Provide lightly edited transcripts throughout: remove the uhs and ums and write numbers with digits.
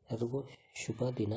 ಎಲ್ಲರಿಗೂ ಶುಭ ದಿನ.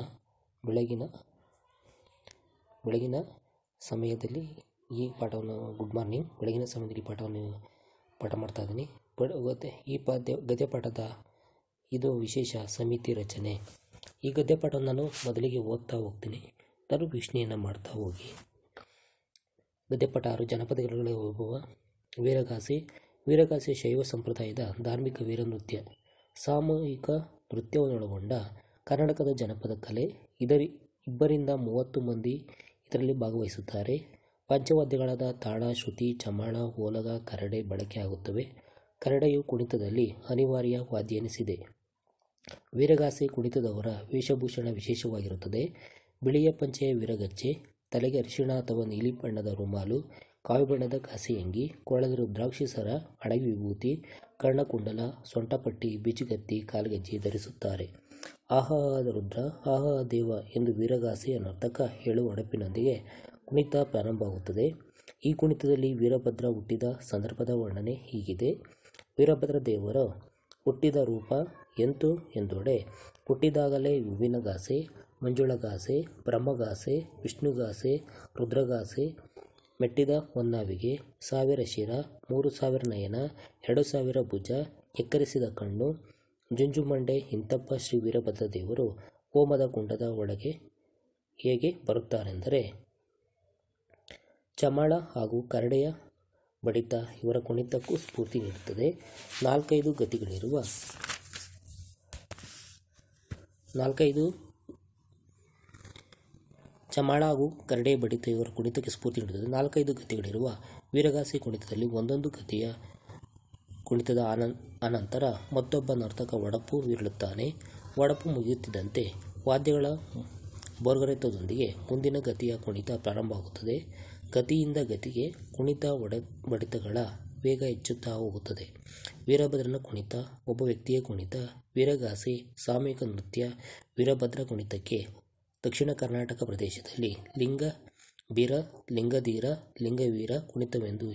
ಬೆಳಗಿನ ಸಮಯದಲ್ಲಿ ಈ ಪಾಠವನ್ನು ಗುಡ್ ಮಾರ್ನಿಂಗ್. ಬೆಳಗಿನ ಸಮಯದಲ್ಲಿ ಈ ಪಾಠವನ್ನು ಪಾಠ ಮಾಡ್ತಾ ಇದ್ದೀನಿ. ಈ ಗದ್ಯ ಪಾಠದ ಇದು ವಿಶೇಷ ಸಮಿತಿ ರಚನೆ. ಈ ಗದ್ಯ ಪಾಠವನ್ನು ನಾನು ಮೊದಲಿಗೆ ಓದ್ತಾ ಹೋಗ್ತೀನಿ, ನಾನು ವೀಕ್ಷಣೆಯನ್ನು ಮಾಡ್ತಾ ಹೋಗಿ. ಗದ್ಯ ಪಾಠ 6. ಜನಪದಗಳಲ್ಲಿ ಹೋಗುವ ವೀರಗಾಸೆ ಶೈವ ಸಂಪ್ರದಾಯದ ಧಾರ್ಮಿಕ ವೀರನೃತ್ಯ. ಸಾಮೂಹಿಕ ನೃತ್ಯವನ್ನೊಳಗೊಂಡ ಕರ್ನಾಟಕದ ಜನಪದ ಕಲೆ. 2-30 ಮಂದಿ ಇದರಲ್ಲಿ ಭಾಗವಹಿಸುತ್ತಾರೆ. ಪಂಚವಾದ್ಯಗಳಾದ ತಾಳ, ಶ್ರುತಿ, ಚಮಾಳ, ಓಲಗ, ಕರಡೆ ಬಳಕೆ ಆಗುತ್ತವೆ. ಕರಡೆಯು ಕುಣಿತದಲ್ಲಿ ಅನಿವಾರ್ಯ ವಾದ್ಯ ಎನಿಸಿದೆ. ವೀರಗಾಸೆ ಕುಣಿತದವರ ವೇಷಭೂಷಣ ವಿಶೇಷವಾಗಿರುತ್ತದೆ. ಬಿಳಿಯ ಪಂಚೆಯ ವೀರಗಚ್ಚೆ, ತಲೆಗೆ ಅರಿಶಿಣ ಅಥವಾ ನೀಲಿ ಬಣ್ಣದ ರುಮಾಲು, ಕಾವಿ ಬಣ್ಣದ ಕಾಸೆಯಂಗಿ, ಕೊಳದ ರುದ್ರಾಕ್ಷಿ ಸರ, ಅಡವಿ ವಿಭೂತಿ, ಕರ್ಣಕುಂಡಲ, ಸೊಂಟಪಟ್ಟಿ, ಬಿಜಿಗತ್ತಿ, ಕಾಲ್ಗೆಜ್ಜೆ ಧರಿಸುತ್ತಾರೆ. ಆಹಾ ರುದ್ರ, ಆಹಾ ದೇವ ಎಂದು ವೀರಗಾಸೆಯ ನರ್ತಕ ಹೇಳುವ ಒಡಪಿನೊಂದಿಗೆ ಕುಣಿತ ಪ್ರಾರಂಭವಾಗುತ್ತದೆ. ಈ ಕುಣಿತದಲ್ಲಿ ವೀರಭದ್ರ ಹುಟ್ಟಿದ ಸಂದರ್ಭದ ವರ್ಣನೆ ಹೀಗಿದೆ. ವೀರಭದ್ರ ದೇವರ ಹುಟ್ಟಿದ ರೂಪ ಎಂತು ಎಂದೊಡೆ. ಹುಟ್ಟಿದಾಗಲೇ ಹೂವಿನಗಾಸೆ, ಮಂಜುಳಗಾಸೆ, ಬ್ರಹ್ಮಗಾಸೆ, ವಿಷ್ಣುಗಾಸೆ, ರುದ್ರಗಾಸೆ, ಮೆಟ್ಟಿದ ಹೊನ್ನಾವಿಗೆ, 1000 ಶಿರ, 3000 ನಯನ, 2000 ಭುಜ, ಎಕ್ಕರಿಸಿದ ಕಣ್ಣು, ಜುಂಜುಮಂಡೆ. ಇಂತಪ್ಪ ಶ್ರೀ ವೀರಭದ್ರ ದೇವರು ಹೋಮದ ಕುಂಡದ ಒಳಗೆ ಹೇಗೆ ಬರುತ್ತಾರೆಂದರೆ, ಚಮಾಳ ಹಾಗೂ ಕರಡೆಯ ಬಡಿತ ಇವರ ಕುಣಿತಕ್ಕೂ ಸ್ಫೂರ್ತಿ ನೀಡುತ್ತದೆ. 4-5 ಗತಿಗಳಿರುವ ಚಮಾಳ ಹಾಗೂ ಕರಡೆಯ ಬಡಿತ ಇವರ ಕುಣಿತಕ್ಕೆ ಸ್ಫೂರ್ತಿ ನೀಡುತ್ತದೆ. 4-5 ಗತಿಗಳಿರುವ ವೀರಗಾಸೆ ಕುಣಿತದಲ್ಲಿ ಒಂದೊಂದು ಗತಿಯ ಕುಣಿತದ ಅನಂತರ ಮತ್ತೊಬ್ಬ ನರ್ತಕ ಒಡಪು ಬೀಳುತ್ತಾನೆ. ಒಡಪು ಮುಗಿಯುತ್ತಿದ್ದಂತೆ ವಾದ್ಯಗಳ ಬೋರ್ಗರೆತದೊಂದಿಗೆ ಮುಂದಿನ ಗತಿಯ ಕುಣಿತ ಪ್ರಾರಂಭವಾಗುತ್ತದೆ. ಗತಿಯಿಂದ ಗತಿಗೆ ಕುಣಿತ ಬಡಿತಗಳ ವೇಗ ಹೆಚ್ಚುತ್ತಾ ಹೋಗುತ್ತದೆ. ವೀರಭದ್ರನ ಕುಣಿತ ಒಬ್ಬ ವ್ಯಕ್ತಿಯ ಕುಣಿತ. ವೀರಗಾಸೆ ಸಾಮೂಹಿಕ ನೃತ್ಯ. ವೀರಭದ್ರ ಕುಣಿತಕ್ಕೆ ದಕ್ಷಿಣ ಕರ್ನಾಟಕ ಪ್ರದೇಶದಲ್ಲಿ ಲಿಂಗಬೀರ, ಲಿಂಗಧೀರ, ಲಿಂಗವೀರ ಕುಣಿತವೆಂದು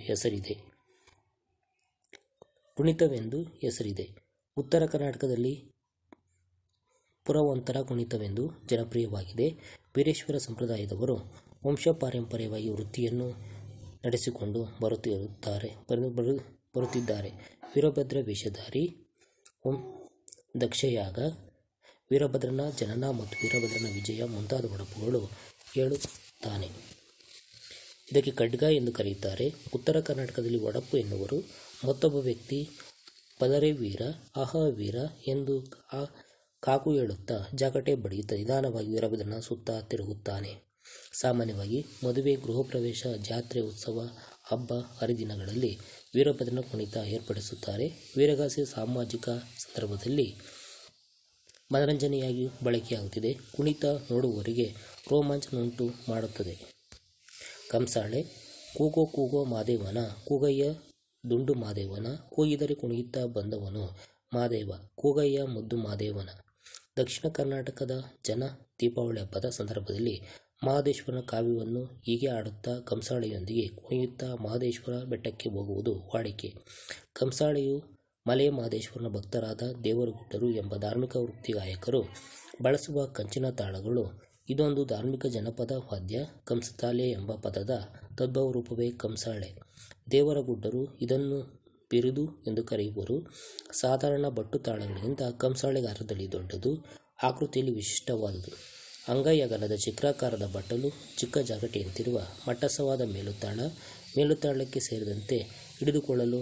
ಹೆಸರಿದೆ. ಉತ್ತರ ಕರ್ನಾಟಕದಲ್ಲಿ ಪುರವಂತರ ಕುಣಿತವೆಂದು ಜನಪ್ರಿಯವಾಗಿದೆ. ವೀರೇಶ್ವರ ಸಂಪ್ರದಾಯದವರು ವಂಶಪಾರಂಪರ್ಯವಾಗಿ ವೃತ್ತಿಯನ್ನು ನಡೆಸಿಕೊಂಡು ಬರುತ್ತಿದ್ದಾರೆ. ವೀರಭದ್ರ ವೇಷಧಾರಿ, ದಕ್ಷಯಾಗ, ವೀರಭದ್ರನ ಜನನ ಮತ್ತು ವೀರಭದ್ರನ ವಿಜಯ ಮುಂತಾದ ಒಡಪುಗಳು ಹೇಳುತ್ತಾನೆ. ಇದಕ್ಕೆ ಖಡ್ಗ ಎಂದು ಕರೆಯುತ್ತಾರೆ. ಉತ್ತರ ಕರ್ನಾಟಕದಲ್ಲಿ ಒಡಪು ಎನ್ನುವರು. ಮತ್ತೊಬ್ಬ ವ್ಯಕ್ತಿ ಬದರೆ ವೀರ, ಆಹಾ ವೀರ ಎಂದು ಕಾಕು ಹೇಳುತ್ತಾ ಜಾಗಟೆ ಬಡಿಯುತ್ತಾ ನಿಧಾನವಾಗಿ ವೀರಭದ್ರನ ಸುತ್ತ ತಿರುಗುತ್ತಾನೆ. ಸಾಮಾನ್ಯವಾಗಿ ಮದುವೆ, ಗೃಹಪ್ರವೇಶ, ಜಾತ್ರೆ, ಉತ್ಸವ, ಹಬ್ಬ ಹರಿದಿನಗಳಲ್ಲಿ ವೀರಭದ್ರನ ಕುಣಿತ ಏರ್ಪಡಿಸುತ್ತಾರೆ. ವೀರಗಾಸೆ ಸಾಮಾಜಿಕ ಸಂದರ್ಭದಲ್ಲಿ ಮನರಂಜನೆಯಾಗಿ ಬಳಕೆಯಾಗುತ್ತಿದೆ. ಕುಣಿತ ನೋಡುವವರಿಗೆ ರೋಮಾಂಚನವುಂಟು ಮಾಡುತ್ತದೆ. ಕಂಸಾಳೆ. ಕೂಗೋ ಕೂಗೋ ಮಾದೇವನ, ಕೂಗಯ್ಯ ದುಂಡು ಮಾದೇವನ, ಕೂಗಿದರೆ ಕುಣಿಯುತ್ತಾ ಬಂದವನು ಮಾದೇವ, ಕೂಗಯ್ಯ ಮುದ್ದು ಮಾದೇವನ. ದಕ್ಷಿಣ ಕರ್ನಾಟಕದ ಜನ ದೀಪಾವಳಿ ಹಬ್ಬದ ಸಂದರ್ಭದಲ್ಲಿ ಮಹದೇಶ್ವರನ ಕಾವ್ಯವನ್ನು ಹೀಗೆ ಹಾಡುತ್ತಾ ಕಂಸಾಳೆಯೊಂದಿಗೆ ಕುಣಿಯುತ್ತಾ ಮಹದೇಶ್ವರ ಬೆಟ್ಟಕ್ಕೆ ಹೋಗುವುದು ವಾಡಿಕೆ. ಕಂಸಾಳೆಯು ಮಲೆಯ ಮಹದೇಶ್ವರನ ಭಕ್ತರಾದ ದೇವರಗುಡ್ಡರು ಎಂಬ ಧಾರ್ಮಿಕ ವೃತ್ತಿ ಗಾಯಕರು ಬಳಸುವ ಕಂಚಿನ ತಾಳಗಳು. ಇದೊಂದು ಧಾರ್ಮಿಕ ಜನಪದ ವಾದ್ಯ. ಕಂಸತಾಲೆ ಎಂಬ ಪದದ ತದ್ಭವ ರೂಪವೇ ಕಂಸಾಳೆ. ದೇವರಗುಡ್ಡರು ಇದನ್ನು ಬಿರುದು ಎಂದು ಕರೆಯುವರು. ಸಾಧಾರಣ ಬಟ್ಟು ತಾಳಗಳಿಗಿಂತ ಕಂಸಾಳೆ ಗಾತ್ರದಲ್ಲಿ ದೊಡ್ಡದು, ಆಕೃತಿಯಲ್ಲಿ ವಿಶಿಷ್ಟವಾದುದು. ಅಂಗೈ ಅಗಲದ ಚಕ್ರಾಕಾರದ ಬಟ್ಟಲು, ಚಿಕ್ಕ ಜಾಗಟೆಯಂತಿರುವ ಮಟ್ಟಸವಾದ ಮೇಲುತಾಳಕ್ಕೆ ಸೇರಿದಂತೆ ಹಿಡಿದುಕೊಳ್ಳಲು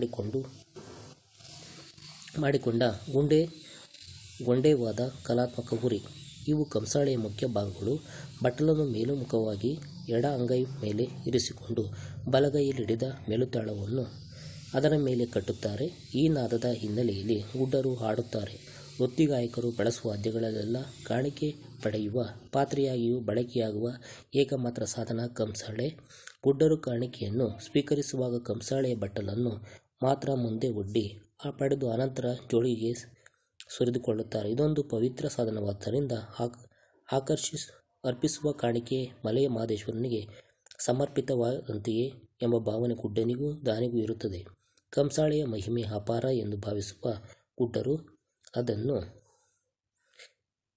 ಮಾಡಿಕೊಂಡ ಗೊಂಡೇವಾದ ಕಲಾತ್ಮಕ ಹುರಿ. ಇವು ಕಂಸಾಳೆಯ ಮುಖ್ಯ ಭಾಗಗಳು. ಬಟ್ಟಲನ್ನು ಮೇಲುಮುಖವಾಗಿ ಎಡ ಅಂಗೈ ಮೇಲೆ ಇರಿಸಿಕೊಂಡು ಬಲಗೈಯಲ್ಲಿ ಹಿಡಿದ ಮೇಲುತಾಳವನ್ನು ಅದರ ಮೇಲೆ ಕಟ್ಟುತ್ತಾರೆ. ಈ ನಾದದ ಹಿನ್ನೆಲೆಯಲ್ಲಿ ಗುಡ್ಡರು ಹಾಡುತ್ತಾರೆ. ವೃತ್ತಿ ಗಾಯಕರು ಬಳಸುವ ವಾದ್ಯಗಳಲ್ಲೆಲ್ಲ ಕಾಣಿಕೆ ಪಡೆಯುವ ಪಾತ್ರೆಯಾಗಿಯೂ ಬಳಕೆಯಾಗುವ ಏಕಮಾತ್ರ ಸಾಧನ ಕಂಸಾಳೆ. ಗುಡ್ಡರು ಕಾಣಿಕೆಯನ್ನು ಸ್ವೀಕರಿಸುವಾಗ ಕಂಸಾಳೆಯ ಬಟ್ಟಲನ್ನು ಮಾತ್ರ ಮುಂದೆ ಒಡ್ಡಿ ಪಡೆದು ಅನಂತರ ಜೋಳಿಗೆ ಸುರಿದುಕೊಳ್ಳುತ್ತಾರೆ. ಇದೊಂದು ಪವಿತ್ರ ಸಾಧನವಾದ್ದರಿಂದ ಅರ್ಪಿಸುವ ಕಾಣಿಕೆ ಮಲೆಯ ಮಹದೇಶ್ವರನಿಗೆ ಸಮರ್ಪಿತವಾದಂತೆಯೇ ಎಂಬ ಭಾವನೆ ಗುಡ್ಡನಿಗೂ ದಾನಿಗೂ ಇರುತ್ತದೆ. ಕಂಸಾಳೆಯ ಮಹಿಮೆ ಅಪಾರ ಎಂದು ಭಾವಿಸುವ ಗುಡ್ಡರು ಅದನ್ನು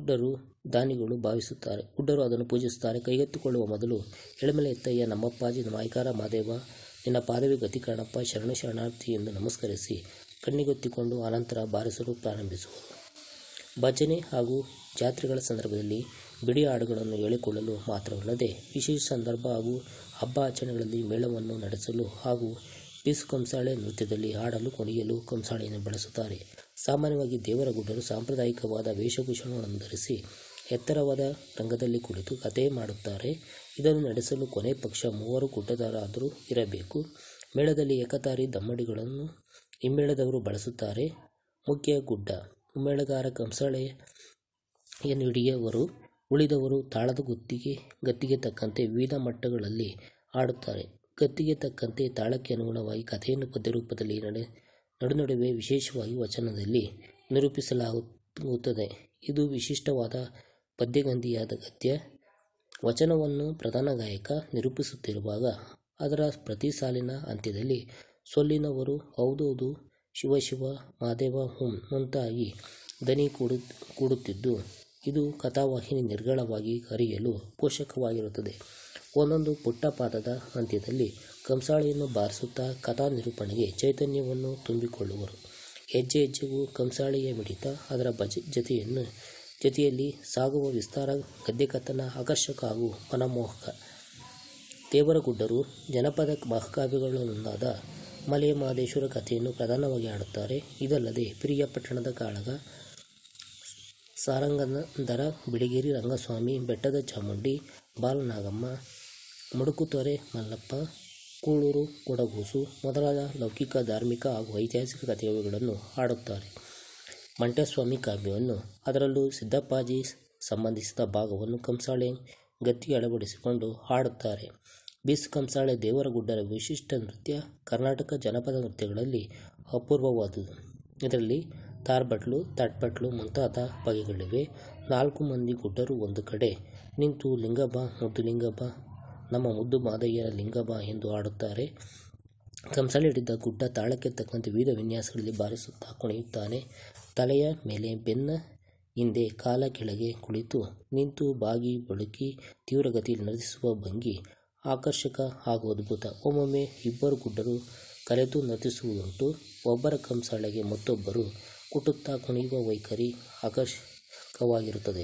ಗುಡ್ಡರು ದಾನಿಗಳು ಭಾವಿಸುತ್ತಾರೆ. ಗುಡ್ಡರು ಅದನ್ನು ಪೂಜಿಸುತ್ತಾರೆ. ಕೈಗೆತ್ತಿಕೊಳ್ಳುವ ಮೊದಲು ಎಳಮೆಲೆ ಎತ್ತಯ್ಯ ನಮ್ಮಪ್ಪಾಜಿ ಮಾಯ್ಕಾರ ಮಾದೇವ ನಿನ್ನ ಪಾದವಿ ಗತಿ ಕಾಣಪ್ಪ ಶರಣು ಶರಣಾರ್ಥಿ ಎಂದು ನಮಸ್ಕರಿಸಿ ಕಣ್ಣಿಗೊತ್ತಿಕೊಂಡು ಅನಂತರ ಬಾರಿಸಲು ಪ್ರಾರಂಭಿಸುವರು. ಭಜನೆ ಹಾಗೂ ಜಾತ್ರೆಗಳ ಸಂದರ್ಭದಲ್ಲಿ ಬಿಡಿ ಹಾಡುಗಳನ್ನು ಹೇಳಿಕೊಳ್ಳಲು ಮಾತ್ರವಲ್ಲದೆ ವಿಶೇಷ ಸಂದರ್ಭ ಹಾಗೂ ಹಬ್ಬ ಆಚರಣೆಗಳಲ್ಲಿ ಮೇಳವನ್ನು ನಡೆಸಲು ಹಾಗೂ ಬೀಸು ಕಂಸಾಳೆ ನೃತ್ಯದಲ್ಲಿ ಹಾಡಲು ಕುಣಿಯಲು ಕಂಸಾಳೆಯನ್ನು ಬಳಸುತ್ತಾರೆ. ಸಾಮಾನ್ಯವಾಗಿ ದೇವರ ಗುಡ್ಡರು ಸಾಂಪ್ರದಾಯಿಕವಾದ ವೇಷಭೂಷಣಗಳನ್ನು ಧರಿಸಿ ಎತ್ತರವಾದ ರಂಗದಲ್ಲಿ ಕುಳಿತು ಕಥೆ ಮಾಡುತ್ತಾರೆ. ಇದನ್ನು ನಡೆಸಲು ಕೊನೆ ಪಕ್ಷ 3 ಗುಡ್ಡದಾರಾದರೂ ಇರಬೇಕು. ಮೇಳದಲ್ಲಿ ಏಕತಾರಿ ದಮ್ಮಡಿಗಳನ್ನು ಹಿಮ್ಮೇಳದವರು ಬಳಸುತ್ತಾರೆ. ಮುಖ್ಯ ಗುಡ್ಡ ಹಿಮ್ಮೇಳಗಾರ ಕಂಸಾಳೆಯನ್ನು ಹಿಡಿಯುವರು. ಉಳಿದವರು ತಾಳದ ಗತ್ತಿಗೆ ತಕ್ಕಂತೆ ವಿವಿಧ ಮಟ್ಟಗಳಲ್ಲಿ ಹಾಡುತ್ತಾರೆ. ಗತ್ತಿಗೆ ತಕ್ಕಂತೆ ತಾಳಕ್ಕೆ ಅನುಗುಣವಾಗಿ ಕಥೆಯನ್ನು ಪದ್ಯರೂಪದಲ್ಲಿ ನಡುವೆ ವಿಶೇಷವಾಗಿ ವಚನದಲ್ಲಿ ನಿರೂಪಿಸಲಾಗುತ್ತದೆ. ಇದು ವಿಶಿಷ್ಟವಾದ ಪದ್ಯಗಂಧಿಯಾದ ಗದ್ಯ. ವಚನವನ್ನು ಪ್ರಧಾನ ಗಾಯಕ ನಿರೂಪಿಸುತ್ತಿರುವಾಗ ಅದರ ಪ್ರತಿ ಸಾಲಿನ ಅಂತ್ಯದಲ್ಲಿ ಸೊಲ್ಲಿನವರು ಹೌದೌದು ಶಿವ ಶಿವ ಮಾದೇವ ಹುಂ ಮುಂತಾಗಿ ದನಿ ಕೂಡುತ್ತಿದ್ದು ಇದು ಕಥಾವಾಹಿನಿ ನಿರ್ಗಳವಾಗಿ ಹರಿಯಲು ಪೋಷಕವಾಗಿರುತ್ತದೆ. ಒಂದೊಂದು ಪುಟ್ಟ ಪಾದದ ಅಂತ್ಯದಲ್ಲಿ ಕಂಸಾಳೆಯನ್ನು ಬಾರಿಸುತ್ತಾ ಕಥಾ ನಿರೂಪಣೆಗೆ ಚೈತನ್ಯವನ್ನು ತುಂಬಿಕೊಳ್ಳುವರು. ಹೆಜ್ಜೆ ಹೆಜ್ಜೆಗೂ ಕಂಸಾಳೆಯ ಮಿಡಿತ, ಅದರ ಜತೆಯಲ್ಲಿ ಸಾಗುವ ವಿಸ್ತಾರ ಗದ್ಯಕಥನ ಆಕರ್ಷಕ ಹಾಗೂ ಮನಮೋಹಕ. ದೇವರ ಗುಡ್ಡರು ಜನಪದ ಮಹಾಕಾವ್ಯಗಳಲ್ಲೊಂದಾದ ಮಲೆಯ ಮಹದೇಶ್ವರ ಕಥೆಯನ್ನು ಪ್ರಧಾನವಾಗಿ ಹಾಡುತ್ತಾರೆ. ಇದಲ್ಲದೆ ಪಿರಿಯಾಪಟ್ಟಣದ ಕಾಳಗ, ಸಾರಂಗಧರ, ಬಿಳಿಗಿರಿ ರಂಗಸ್ವಾಮಿ, ಬೆಟ್ಟದ ಚಾಮುಂಡಿ, ಬಾಲನಾಗಮ್ಮ, ಮುಡುಕುತೊರೆ ಮಲ್ಲಪ್ಪ, ಕೂಳೂರು ಕೊಡಗೂಸು ಮೊದಲಾದ ಲೌಕಿಕ, ಧಾರ್ಮಿಕ ಹಾಗೂ ಐತಿಹಾಸಿಕ ಕಥೆಗಳನ್ನು ಹಾಡುತ್ತಾರೆ. ಮಂಟೇಸ್ವಾಮಿ ಕಾವ್ಯವನ್ನು, ಅದರಲ್ಲೂ ಸಿದ್ದಪ್ಪಾಜಿ ಸಂಬಂಧಿಸಿದ ಭಾಗವನ್ನು ಕಂಸಾಳೆ ಗತ್ತಿಗೆ ಅಳವಡಿಸಿಕೊಂಡು ಹಾಡುತ್ತಾರೆ. ಬೀಸು ಕಂಸಾಳೆ ದೇವರ ಗುಡ್ಡರ ವಿಶಿಷ್ಟ ನೃತ್ಯ. ಕರ್ನಾಟಕ ಜನಪದ ನೃತ್ಯಗಳಲ್ಲಿ ಅಪೂರ್ವವಾದುದು. ಇದರಲ್ಲಿ ತಾರ್ಬಟ್ಲು, ತಟ್ಬಟ್ಲು ಮುಂತಾದ ಬಗೆಗಳಿವೆ. 4 ಮಂದಿ ಗುಡ್ಡರು ಒಂದು ಕಡೆ ನಿಂತು ಲಿಂಗಬ ಮುದ್ದು ಲಿಂಗಬ ನಮ್ಮ ಮುದ್ದು ಮಾದಯ್ಯನ ಲಿಂಗಬ ಎಂದು ಹಾಡುತ್ತಾರೆ. ಕಂಸಾಳೆ ಹಿಡಿದ ಗುಡ್ಡ ತಾಳಕ್ಕೆ ತಕ್ಕಂತೆ ವಿವಿಧ ವಿನ್ಯಾಸಗಳಲ್ಲಿ ಬಾರಿಸುತ್ತಾ ಕುಣಿಯುತ್ತಾನೆ. ತಲೆಯ ಮೇಲೆ, ಬೆನ್ನ ಹಿಂದೆ, ಕಾಲ ಕೆಳಗೆ ಕುಳಿತು ನಿಂತು ಬಾಗಿ ಬಳುಕಿ ತೀವ್ರಗತಿಯಲ್ಲಿ ನರ್ತಿಸುವ ಭಂಗಿ ಆಕರ್ಷಕ ಹಾಗೂ ಅದ್ಭುತ. ಒಮ್ಮೊಮ್ಮೆ ಇಬ್ಬರು ಗುಡ್ಡರು ಕಲೆತು ನರ್ತಿಸುವುದುಂಟು. ಒಬ್ಬರ ಕಂಸಾಳೆಗೆ ಮತ್ತೊಬ್ಬರು ಕುಟುತ್ತಾ ಕುಣಿಯುವ ವೈಖರಿ ಆಕರ್ಷಕವಾಗಿರುತ್ತದೆ.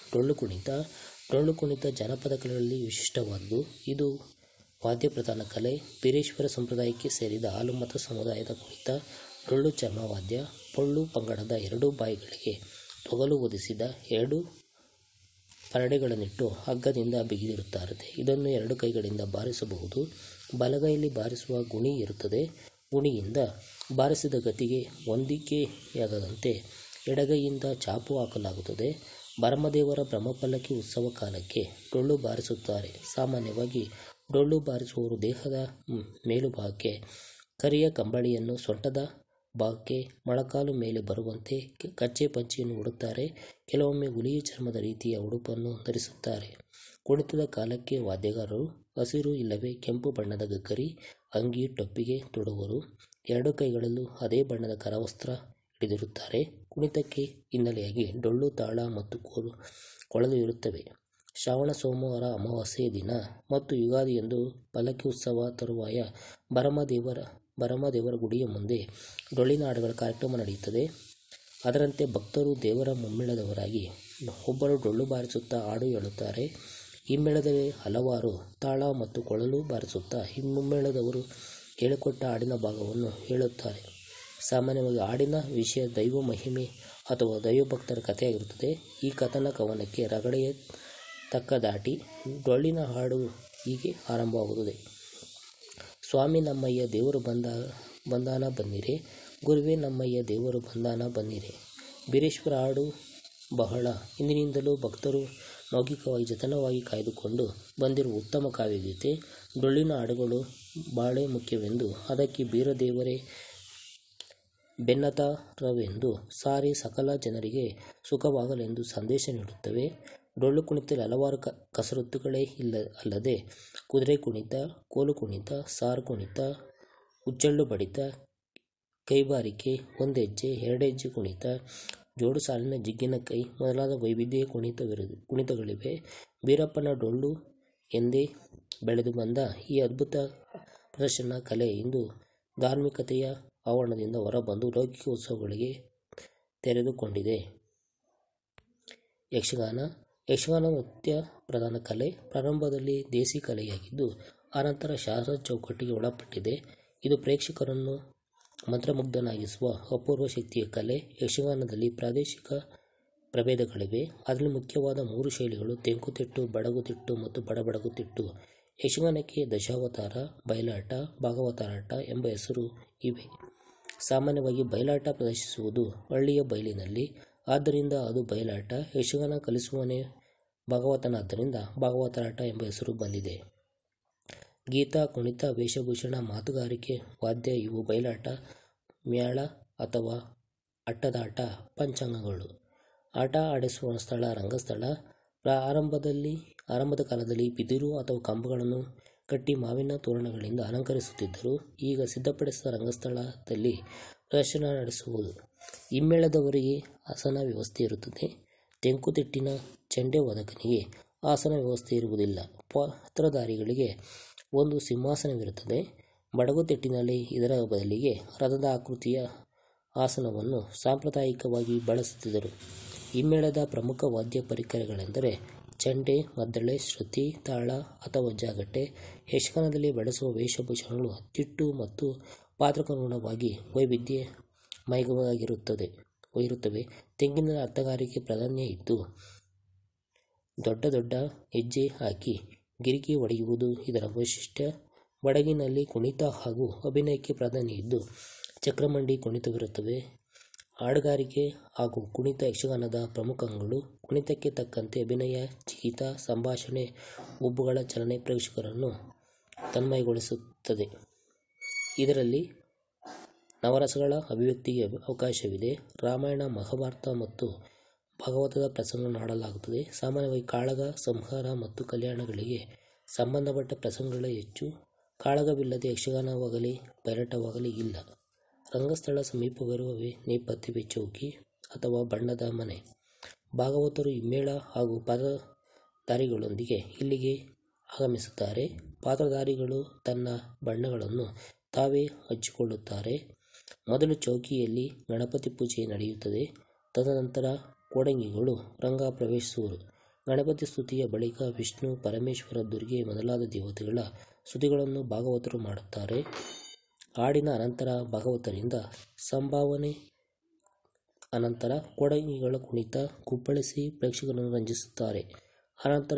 ಡೊಳ್ಳು ಕುಣಿತ ಜನಪದ ಕಲೆಗಳಲ್ಲಿ ವಿಶಿಷ್ಟವಾದುದು. ಇದು ವಾದ್ಯಪ್ರಧಾನ ಕಲೆ. ಬೀರೇಶ್ವರ ಸಂಪ್ರದಾಯಕ್ಕೆ ಸೇರಿದ ಹಾಲುಮತ ಸಮುದಾಯದ ಕುಣಿತ. ಡೊಳ್ಳು ಚರ್ಮವಾದ್ಯ. ಪೊಳ್ಳು ಪಂಗಡದ 2 ಬಾಯಿಗಳಿಗೆ ತೊಗಲು ಒದಿಸಿದ 2 ಪರಡೆಗಳನ್ನಿಟ್ಟು ಹಗ್ಗದಿಂದ ಬಿಗಿದಿರುತ್ತಾರೆ. ಇದನ್ನು 2 ಕೈಗಳಿಂದ ಬಾರಿಸಬಹುದು. ಬಲಗೈಯಲ್ಲಿ ಬಾರಿಸುವ ಗುಣಿ ಇರುತ್ತದೆ. ಗುಣಿಯಿಂದ ಬಾರಿಸಿದ ಗತಿಗೆ ಹೊಂದಿಕೆಯಾಗದಂತೆ ಎಡಗೈಯಿಂದ ಚಾಪು ಹಾಕಲಾಗುತ್ತದೆ. ಭರಮದೇವರ ಬ್ರಹ್ಮಪಲ್ಲಕ್ಕಿ ಉತ್ಸವ ಕಾಲಕ್ಕೆ ಡೊಳ್ಳು ಬಾರಿಸುತ್ತಾರೆ. ಸಾಮಾನ್ಯವಾಗಿ ಡೊಳ್ಳು ಬಾರಿಸುವವರು ದೇಹದ ಮೇಲುಭಾಗಕ್ಕೆ ಕರಿಯ ಕಂಬಳಿಯನ್ನು, ಸೊಂಟದ ಭಾಗಕ್ಕೆ ಮೊಳಕಾಲು ಮೇಲೆ ಬರುವಂತೆ ಕಚ್ಚೆ ಪಂಚೆಯನ್ನು ಉಡುತ್ತಾರೆ. ಕೆಲವೊಮ್ಮೆ ಹುಲಿಯ ಚರ್ಮದ ರೀತಿಯ ಉಡುಪನ್ನು ಧರಿಸುತ್ತಾರೆ. ಕುಣಿತದ ಕಾಲಕ್ಕೆ ವಾದ್ಯಗಾರರು ಹಸಿರು ಇಲ್ಲವೇ ಕೆಂಪು ಬಣ್ಣದ ಗಗ್ಗರಿ, ಅಂಗಿ, ಟೊಪ್ಪಿಗೆ ತೊಡುವರು. 2 ಕೈಗಳಲ್ಲೂ ಅದೇ ಬಣ್ಣದ ಕರವಸ್ತ್ರ ಹಿಡಿದಿರುತ್ತಾರೆ. ಕುಣಿತಕ್ಕೆ ಹಿನ್ನೆಲೆಯಾಗಿ ಡೊಳ್ಳು, ತಾಳ ಮತ್ತು ಕೊಳಲು ಇರುತ್ತವೆ. ಶ್ರಾವಣ ಸೋಮವಾರ, ಅಮಾವಾಸ್ಯೆಯ ದಿನ ಮತ್ತು ಯುಗಾದಿಯಂದು ಪಲ್ಲಕ್ಕಿ ಉತ್ಸವ ತರುವಾಯ ಭರಮದೇವರ ಗುಡಿಯ ಮುಂದೆ ಡೊಳ್ಳಿನ ಹಾಡುಗಳ ಕಾರ್ಯಕ್ರಮ ನಡೆಯುತ್ತದೆ. ಅದರಂತೆ ಭಕ್ತರು ದೇವರ ಮುಮ್ಮೇಳದವರಾಗಿ ಒಬ್ಬರು ಡೊಳ್ಳು ಬಾರಿಸುತ್ತಾ ಹಾಡು ಹೇಳುತ್ತಾರೆ. ಹಿಮ್ಮೇಳದಲ್ಲಿ ಹಲವಾರು ತಾಳ ಮತ್ತು ಕೊಳಲು ಬಾರಿಸುತ್ತಾ ಮುಮ್ಮೇಳದವರು ಹೇಳಿಕೊಟ್ಟ ಹಾಡಿನ ಭಾಗವನ್ನು ಹೇಳುತ್ತಾರೆ. ಸಾಮಾನ್ಯವಾಗಿ ಹಾಡಿನ ವಿಷಯ ದೈವ ಮಹಿಮೆ ಅಥವಾ ದೈವಭಕ್ತರ ಕಥೆಯಾಗಿರುತ್ತದೆ. ಈ ಕಥನ ಕವನಕ್ಕೆ ರಗಳೆಯ ತಕ್ಕ ದಾಟಿ ಡೊಳ್ಳಿನ ಹಾಡು ಹೀಗೆ ಆರಂಭವಾಗುತ್ತದೆ. ಸ್ವಾಮಿ ನಮ್ಮಯ್ಯ ದೇವರು ಬಂದಾನ ಬನ್ನಿರೆ, ಗುರುವೇ ನಮ್ಮಯ್ಯ ದೇವರು ಬಂದಾನ ಬನ್ನಿರೆ. ಬೀರೇಶ್ವರ ಹಾಡು ಬಹಳ ಹಿಂದಿನಿಂದಲೂ ಭಕ್ತರು ಮೌಖಿಕವಾಗಿ ಜತನವಾಗಿ ಕಾಯ್ದುಕೊಂಡು ಬಂದಿರುವ ಉತ್ತಮ ಕಾವ್ಯಗೀತೆ. ಡೊಳ್ಳಿನ ಹಾಡುಗಳು ಬಾಳೆ ಮುಖ್ಯವೆಂದು, ಅದಕ್ಕೆ ಬೀರದೇವರೇ ಬೆನ್ನತ್ತಾರವೆಂದು ಸಾರಿ ಸಕಲ ಜನರಿಗೆ ಸುಖವಾಗಲೆಂದು ಸಂದೇಶ ನೀಡುತ್ತವೆ. ಡೊಳ್ಳು ಕುಣಿತದಲ್ಲಿ ಹಲವಾರು ಕಸರತ್ತುಗಳೇ ಅಲ್ಲದೆ ಕುದುರೆ ಕುಣಿತ, ಕೋಲು ಕುಣಿತ, ಸಾರು ಕುಣಿತ, ಉಚ್ಚಳ್ಳು ಬಡಿತ, ಕೈಬಾರಿಕೆ, ಒಂದೆಜ್ಜೆ, ಎರಡೆಜ್ಜೆ ಕುಣಿತ, ಜೋಡು ಸಾಲಿನ ಜಿಗ್ಗಿನ ಕೈ ಮೊದಲಾದ ವೈವಿಧ್ಯ ಕುಣಿತಗಳಿವೆ. ಬೀರಪ್ಪನ ಡೊಳ್ಳು ಎಂದೇ ಬೆಳೆದು ಬಂದ ಈ ಅದ್ಭುತ ಪ್ರದರ್ಶನ ಕಲೆ ಇಂದು ಧಾರ್ಮಿಕತೆಯ ಆವರಣದಿಂದ ಹೊರಬಂದು ಲೌಕಿಕ ಉತ್ಸವಗಳಿಗೆ ತೆರೆದುಕೊಂಡಿದೆ. ಯಕ್ಷಗಾನ ನೃತ್ಯ ಪ್ರಧಾನ ಕಲೆ. ಪ್ರಾರಂಭದಲ್ಲಿ ದೇಸಿ ಕಲೆಯಾಗಿದ್ದು ಆನಂತರ ಶಾಸ್ತ್ರದ ಚೌಕಟ್ಟಿಗೆ ಒಳಪಟ್ಟಿದೆ. ಇದು ಪ್ರೇಕ್ಷಕರನ್ನು ಮಂತ್ರಮುಗ್ಧನಾಗಿಸುವ ಅಪೂರ್ವ ಶಕ್ತಿಯ ಕಲೆ. ಯಕ್ಷಗಾನದಲ್ಲಿ ಪ್ರಾದೇಶಿಕ ಪ್ರಭೇದಗಳಿವೆ. ಅದರಲ್ಲಿ ಮುಖ್ಯವಾದ 3 ಶೈಲಿಗಳು ತೆಂಕುತಿಟ್ಟು, ಬಡಗುತಿಟ್ಟು ಮತ್ತು ಬಡಬಡಗುತಿಟ್ಟು. ಯಕ್ಷಗಾನಕ್ಕೆ ದಶಾವತಾರ, ಬಯಲಾಟ, ಭಾಗವತರಾಟ ಎಂಬ ಹೆಸರು ಇವೆ. ಸಾಮಾನ್ಯವಾಗಿ ಬಯಲಾಟ ಪ್ರದರ್ಶಿಸುವುದು ಹಳ್ಳಿಯ ಬಯಲಿನಲ್ಲಿ, ಆದ್ದರಿಂದ ಅದು ಬಯಲಾಟ. ಯಕ್ಷಗಾನ ಕಲಿಸುವವನೇ ಭಾಗವತನಾದ್ದರಿಂದ ಭಾಗವತರಾಟ ಎಂಬ ಹೆಸರು ಬಂದಿದೆ. ಗೀತ, ಕುಣಿತ, ವೇಷಭೂಷಣ, ಮಾತುಗಾರಿಕೆ, ವಾದ್ಯ ಇವು ಬಯಲಾಟ. ಮ್ಯಾಳ ಅಥವಾ ಅಟ್ಟದಾಟ ಪಂಚಾಂಗಗಳು. ಆಟ ಆಡಿಸುವ ಸ್ಥಳ ರಂಗಸ್ಥಳ. ಆರಂಭದ ಕಾಲದಲ್ಲಿ ಬಿದಿರು ಅಥವಾ ಕಂಬಗಳನ್ನು ಕಟ್ಟಿ ಮಾವಿನ ತೋರಣಗಳಿಂದ ಅಲಂಕರಿಸುತ್ತಿದ್ದರು. ಈಗ ಸಿದ್ಧಪಡಿಸಿದ ರಂಗಸ್ಥಳದಲ್ಲಿ ಪ್ರದರ್ಶನ ನಡೆಸುವುದು. ಹಿಮ್ಮೇಳದವರಿಗೆ ಆಸನ ವ್ಯವಸ್ಥೆ ಇರುತ್ತದೆ. ತೆಂಕುತಿಟ್ಟಿನ ಚಂಡೆ ವಾದಕನಿಗೆ ಆಸನ ವ್ಯವಸ್ಥೆ ಇರುವುದಿಲ್ಲ. ಪಾತ್ರಧಾರಿಗಳಿಗೆ ಒಂದು ಸಿಂಹಾಸನವಿರುತ್ತದೆ. ಬಡಗುತಿಟ್ಟಿನಲ್ಲಿ ಇದರ ಬದಲಿಗೆ ರಥದ ಆಕೃತಿಯ ಆಸನವನ್ನು ಸಾಂಪ್ರದಾಯಿಕವಾಗಿ ಬಳಸುತ್ತಿದ್ದರು. ಹಿಮ್ಮೇಳದ ಪ್ರಮುಖ ವಾದ್ಯ ಪರಿಕರಗಳೆಂದರೆ ಚಂಡೆ, ಮದ್ದಳೆ, ಶ್ರುತಿ, ತಾಳ ಅಥವಾ ಜಾಗಟೆ. ಯಕ್ಷಗಾನದಲ್ಲಿ ಬಳಸುವ ವೇಷಭೂಷಣಗಳು ತಿಟ್ಟು ಮತ್ತು ಪಾತ್ರಕ್ಕನುಗುಣವಾಗಿ ವೈರುತ್ತವೆ. ತೆಂಗಿನ ಅರ್ಥಗಾರಿಕೆ ಪ್ರಾಧಾನ್ಯ ಇದ್ದು ದೊಡ್ಡ ಹೆಜ್ಜೆ ಹಾಕಿ ಗಿರಿಕಿ ಹೊಡೆಯುವುದು ಇದರ ವೈಶಿಷ್ಟ್ಯ. ಬಡಗಿನಲ್ಲಿ ಕುಣಿತ ಹಾಗೂ ಅಭಿನಯಕ್ಕೆ ಪ್ರಾಧಾನ್ಯ ಇದ್ದು ಚಕ್ರಮಂಡಿ ಕುಣಿತವಿರುತ್ತವೆ. ಹಾಡುಗಾರಿಕೆ ಹಾಗೂ ಕುಣಿತ ಯಕ್ಷಗಾನದ ಪ್ರಮುಖ ಅಂಗಗಳು. ಕುಣಿತಕ್ಕೆ ತಕ್ಕಂತೆ ಅಭಿನಯ, ಜಿಗಿತ, ಸಂಭಾಷಣೆ, ಉಬ್ಬುಗಳ ಚಲನೆ ಪ್ರೇಕ್ಷಕರನ್ನು ತನ್ಮಯಗೊಳಿಸುತ್ತದೆ. ಇದರಲ್ಲಿ ನವರಸಗಳ ಅಭಿವ್ಯಕ್ತಿಗೆ ಅವಕಾಶವಿದೆ. ರಾಮಾಯಣ, ಮಹಾಭಾರತ ಮತ್ತು ಭಾಗವತದ ಪ್ರಸಂಗಗಳನ್ನು ಹಾಡಲಾಗುತ್ತದೆ. ಸಾಮಾನ್ಯವಾಗಿ ಕಾಳಗ, ಸಂಹಾರ ಮತ್ತು ಕಲ್ಯಾಣಗಳಿಗೆ ಸಂಬಂಧಪಟ್ಟ ಪ್ರಸಂಗಗಳೇ ಹೆಚ್ಚು. ಕಾಳಗವಿಲ್ಲದೆ ಯಕ್ಷಗಾನವಾಗಲಿ ಬಯಲಾಟವಾಗಲಿ ಇಲ್ಲ. ರಂಗಸ್ಥಳ ಸಮೀಪವಿರುವ ನೇಪಥ್ಯವೇ ಚೌಕಿ ಅಥವಾ ಬಣ್ಣದ ಮನೆ. ಭಾಗವತರು ಹಿಮ್ಮೇಳ ಹಾಗೂ ಪಾತ್ರಧಾರಿಗಳೊಂದಿಗೆ ಇಲ್ಲಿಗೆ ಆಗಮಿಸುತ್ತಾರೆ. ಪಾತ್ರಧಾರಿಗಳು ತನ್ನ ಬಣ್ಣಗಳನ್ನು ತಾವೇ ಹಚ್ಚಿಕೊಳ್ಳುತ್ತಾರೆ. ಮೊದಲು ಚೌಕಿಯಲ್ಲಿ ಗಣಪತಿ ಪೂಜೆ ನಡೆಯುತ್ತದೆ. ತದನಂತರ ಕೋಡಂಗಿಗಳು ರಂಗ ಪ್ರವೇಶಿಸುವರು. ಗಣಪತಿ ಸ್ತುತಿಯ ಬಳಿಕ ವಿಷ್ಣು, ಪರಮೇಶ್ವರ, ದುರ್ಗೆ ಮೊದಲಾದ ದೇವತೆಗಳ ಸ್ತುತಿಗಳನ್ನು ಭಾಗವತರು ಮಾಡುತ್ತಾರೆ. ಹಾಡಿನ ಅನಂತರ ಭಾಗವತರಿಂದ ಸಂಭಾವನೆ. ಅನಂತರ ಕೋಡಂಗಿಗಳ ಕುಣಿತ ಕುಪ್ಪಳಿಸಿ ಪ್ರೇಕ್ಷಕರನ್ನು ರಂಜಿಸುತ್ತಾರೆ. ಅನಂತರ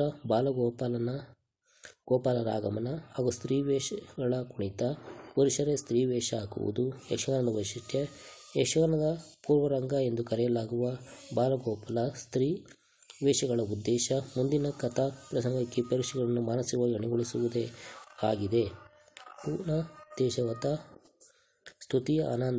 ಗೋಪಾಲರ ಆಗಮನ ಹಾಗೂ ಸ್ತ್ರೀವೇಷಗಳ ಕುಣಿತ. ಪುರುಷರೇ ಸ್ತ್ರೀ ವೇಷ ಹಾಕುವುದು ಯಕ್ಷಗಾನದ ವೈಶಿಷ್ಟ್ಯ. ಯಕ್ಷಗಾನದ ಪೂರ್ವರಂಗ ಎಂದು ಕರೆಯಲಾಗುವ ಬಾಲಗೋಪಾಲ ಸ್ತ್ರೀ ವೇಷಗಳ ಉದ್ದೇಶ ಮುಂದಿನ ಕಥಾ ಪ್ರಸಂಗಕ್ಕೆ ಪ್ರೇಕ್ಷಕರನ್ನು ಮಾನಸಿಕವಾಗಿ ಅಣಿಗೊಳಿಸುವುದೇ ಆಗಿದೆ. ಪೂರ್ಣದೇಶವತ ಸ್ತುತಿ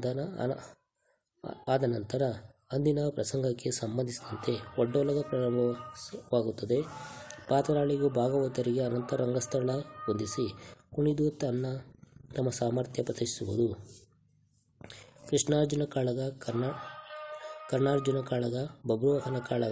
ಆದ ನಂತರ ಅಂದಿನ ಪ್ರಸಂಗಕ್ಕೆ ಸಂಬಂಧಿಸಿದಂತೆ ಒಡ್ಡೋಲಗ ಪ್ರಾರಂಭವಾಗುತ್ತದೆ. ಪಾತ್ರಧಾರಿಗೂ ಭಾಗವತರಿಗೆ ಅನಂತರ ರಂಗಸ್ಥಳ ಹೊಂದಿಸಿ ಕುಣಿದು ತಮ್ಮ ಸಾಮರ್ಥ್ಯ ಪ್ರದರ್ಶಿಸುವುದು. ಕೃಷ್ಣಾರ್ಜುನ ಕಾಳಗ, ಕರ್ಣಾರ್ಜುನ ಕಾಳಗ, ಬಬ್ರುವಾಹನ ಕಾಳಗ,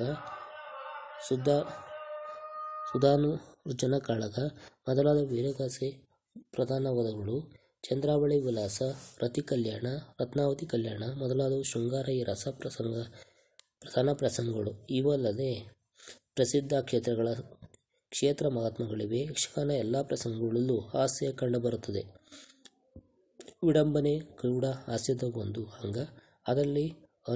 ಸುಧಾನುರ್ಜನ ಕಾಳಗ ಮೊದಲಾದ ವೀರಗಾಸೆ ಪ್ರಧಾನವಾದವುಗಳು. ಚಂದ್ರಾವಳಿ ವಿಲಾಸ, ರತಿ ಕಲ್ಯಾಣ, ರತ್ನಾವತಿ ಕಲ್ಯಾಣ ಮೊದಲಾದವು ಶೃಂಗಾರ ರಸ ಪ್ರಧಾನ ಪ್ರಸಂಗಗಳು. ಇವಲ್ಲದೆ ಪ್ರಸಿದ್ಧ ಕ್ಷೇತ್ರ ಮಹಾತ್ಮಗಳಿವೆ. ಯಕ್ಷಗಾನ ಎಲ್ಲ ಪ್ರಸಂಗಗಳಲ್ಲೂ ಹಾಸ್ಯ ಕಂಡುಬರುತ್ತದೆ. ವಿಡಂಬನೆ ಕೂಡ ಹಾಸ್ಯದ ಒಂದು ಅಂಗ. ಅದರಲ್ಲಿ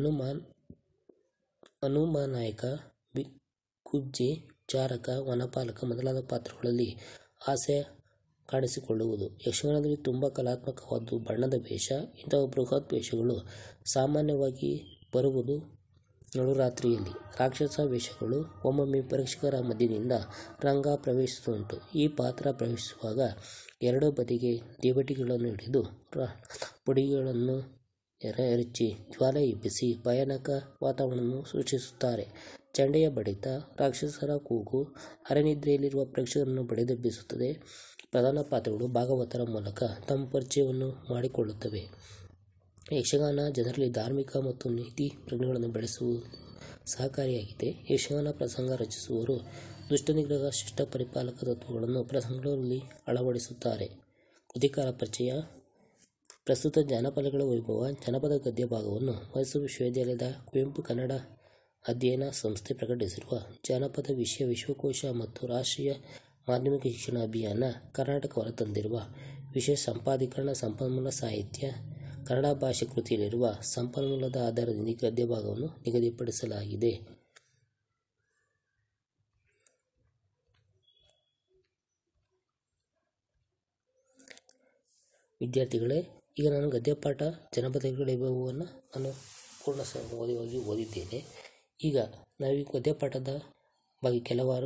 ಹನುಮನಾಯಕ, ಕುಬ್ಜೆ, ಚಾರಕ, ವನಪಾಲಕ ಮೊದಲಾದ ಪಾತ್ರಗಳಲ್ಲಿ ಹಾಸ್ಯ ಕಾಣಿಸಿಕೊಳ್ಳುವುದು. ಯಕ್ಷಗಾನದಲ್ಲಿ ತುಂಬ ಕಲಾತ್ಮಕವಾದ್ದು ಬಣ್ಣದ ವೇಷ. ಇಂತಹ ಬೃಹತ್ ವೇಷಗಳು ಸಾಮಾನ್ಯವಾಗಿ ಬರುವುದು ನಡುರಾತ್ರಿಯಲ್ಲಿ. ರಾಕ್ಷಸ ವೇಷಗಳು ಒಮ್ಮೊಮ್ಮೆ ಪ್ರೇಕ್ಷಕರ ಮಧ್ಯದಿಂದ ರಂಗ ಪ್ರವೇಶಿಸುವುದುಂಟು. ಈ ಪಾತ್ರ ಪ್ರವೇಶಿಸುವಾಗ ಎರಡೂ ಬದಿಗೆ ದೇವಟಿಗಳನ್ನು ಹಿಡಿದು ಪುಡಿಗಳನ್ನು ಎರಚಿ ಜ್ವಾಲೆ ಎಬ್ಬಿಸಿ ಭಯಾನಕ ವಾತಾವರಣವನ್ನು ಸೃಷ್ಟಿಸುತ್ತಾರೆ. ಚಂಡೆಯ ಬಡಿತ, ರಾಕ್ಷಸರ ಕೂಗು ಅರೆನಿದ್ರೆಯಲ್ಲಿರುವ ಪ್ರೇಕ್ಷಕರನ್ನು ಬಡಿದೆಬ್ಬಿಸುತ್ತದೆ. ಪ್ರಧಾನ ಪಾತ್ರಗಳು ಭಾಗವತರ ಮೂಲಕ ತಮ್ಮ ಪರಿಚಯವನ್ನು ಮಾಡಿಕೊಳ್ಳುತ್ತವೆ. ಯಕ್ಷಗಾನ ಜನರಲ್ಲಿ ಧಾರ್ಮಿಕ ಮತ್ತು ನೀತಿ ಪ್ರಜ್ಞೆಗಳನ್ನು ಬೆಳೆಸುವುದು ಸಹಕಾರಿಯಾಗಿದೆ. ಯಕ್ಷಗಾನ ಪ್ರಸಂಗ ರಚಿಸುವವರು ದುಷ್ಟ ನಿಗ್ರಹ, ಶಿಷ್ಟ ಪರಿಪಾಲಕ ತತ್ವಗಳನ್ನು ಪ್ರಸಂಗಗಳಲ್ಲಿ ಅಳವಡಿಸುತ್ತಾರೆ. ಕೃತಿಕಾರ ಪರಿಚಯ. ಪ್ರಸ್ತುತ ಜಾನಪದಗಳ ವೈಭವ ಜನಪದ ಗದ್ಯ ಭಾಗವನ್ನು ಮೈಸೂರು ವಿಶ್ವವಿದ್ಯಾಲಯದ ಕುವೆಂಪು ಕನ್ನಡ ಅಧ್ಯಯನ ಸಂಸ್ಥೆ ಪ್ರಕಟಿಸಿರುವ ಜಾನಪದ ವಿಷಯ ವಿಶ್ವಕೋಶ ಮತ್ತು ರಾಷ್ಟ್ರೀಯ ಮಾಧ್ಯಮಿಕ ಶಿಕ್ಷಣ ಅಭಿಯಾನ ಕರ್ನಾಟಕ ಹೊರತಂದಿರುವ ವಿಷಯ ಸಂಪಾದೀಕರಣ ಸಂಪನ್ಮೂಲ ಸಾಹಿತ್ಯ ಕನ್ನಡ ಭಾಷೆ ಕೃತಿಯಲ್ಲಿರುವ ಸಂಪನ್ಮೂಲದ ಆಧಾರದಿಂದ ಗದ್ಯ ಭಾಗವನ್ನು ನಿಗದಿಪಡಿಸಲಾಗಿದೆ. ವಿದ್ಯಾರ್ಥಿಗಳೇ, ಈಗ ನಾನು ಗದ್ಯಪಾಠ ಜನಪದಗಳ ವೈಭವವನ್ನು ನಾನು ಪೂರ್ಣವಾಗಿ ಓದಿದ್ದೇನೆ. ಈಗ ನಾವು ಈ ಗದ್ಯಪಾಠದ ಬಗ್ಗೆ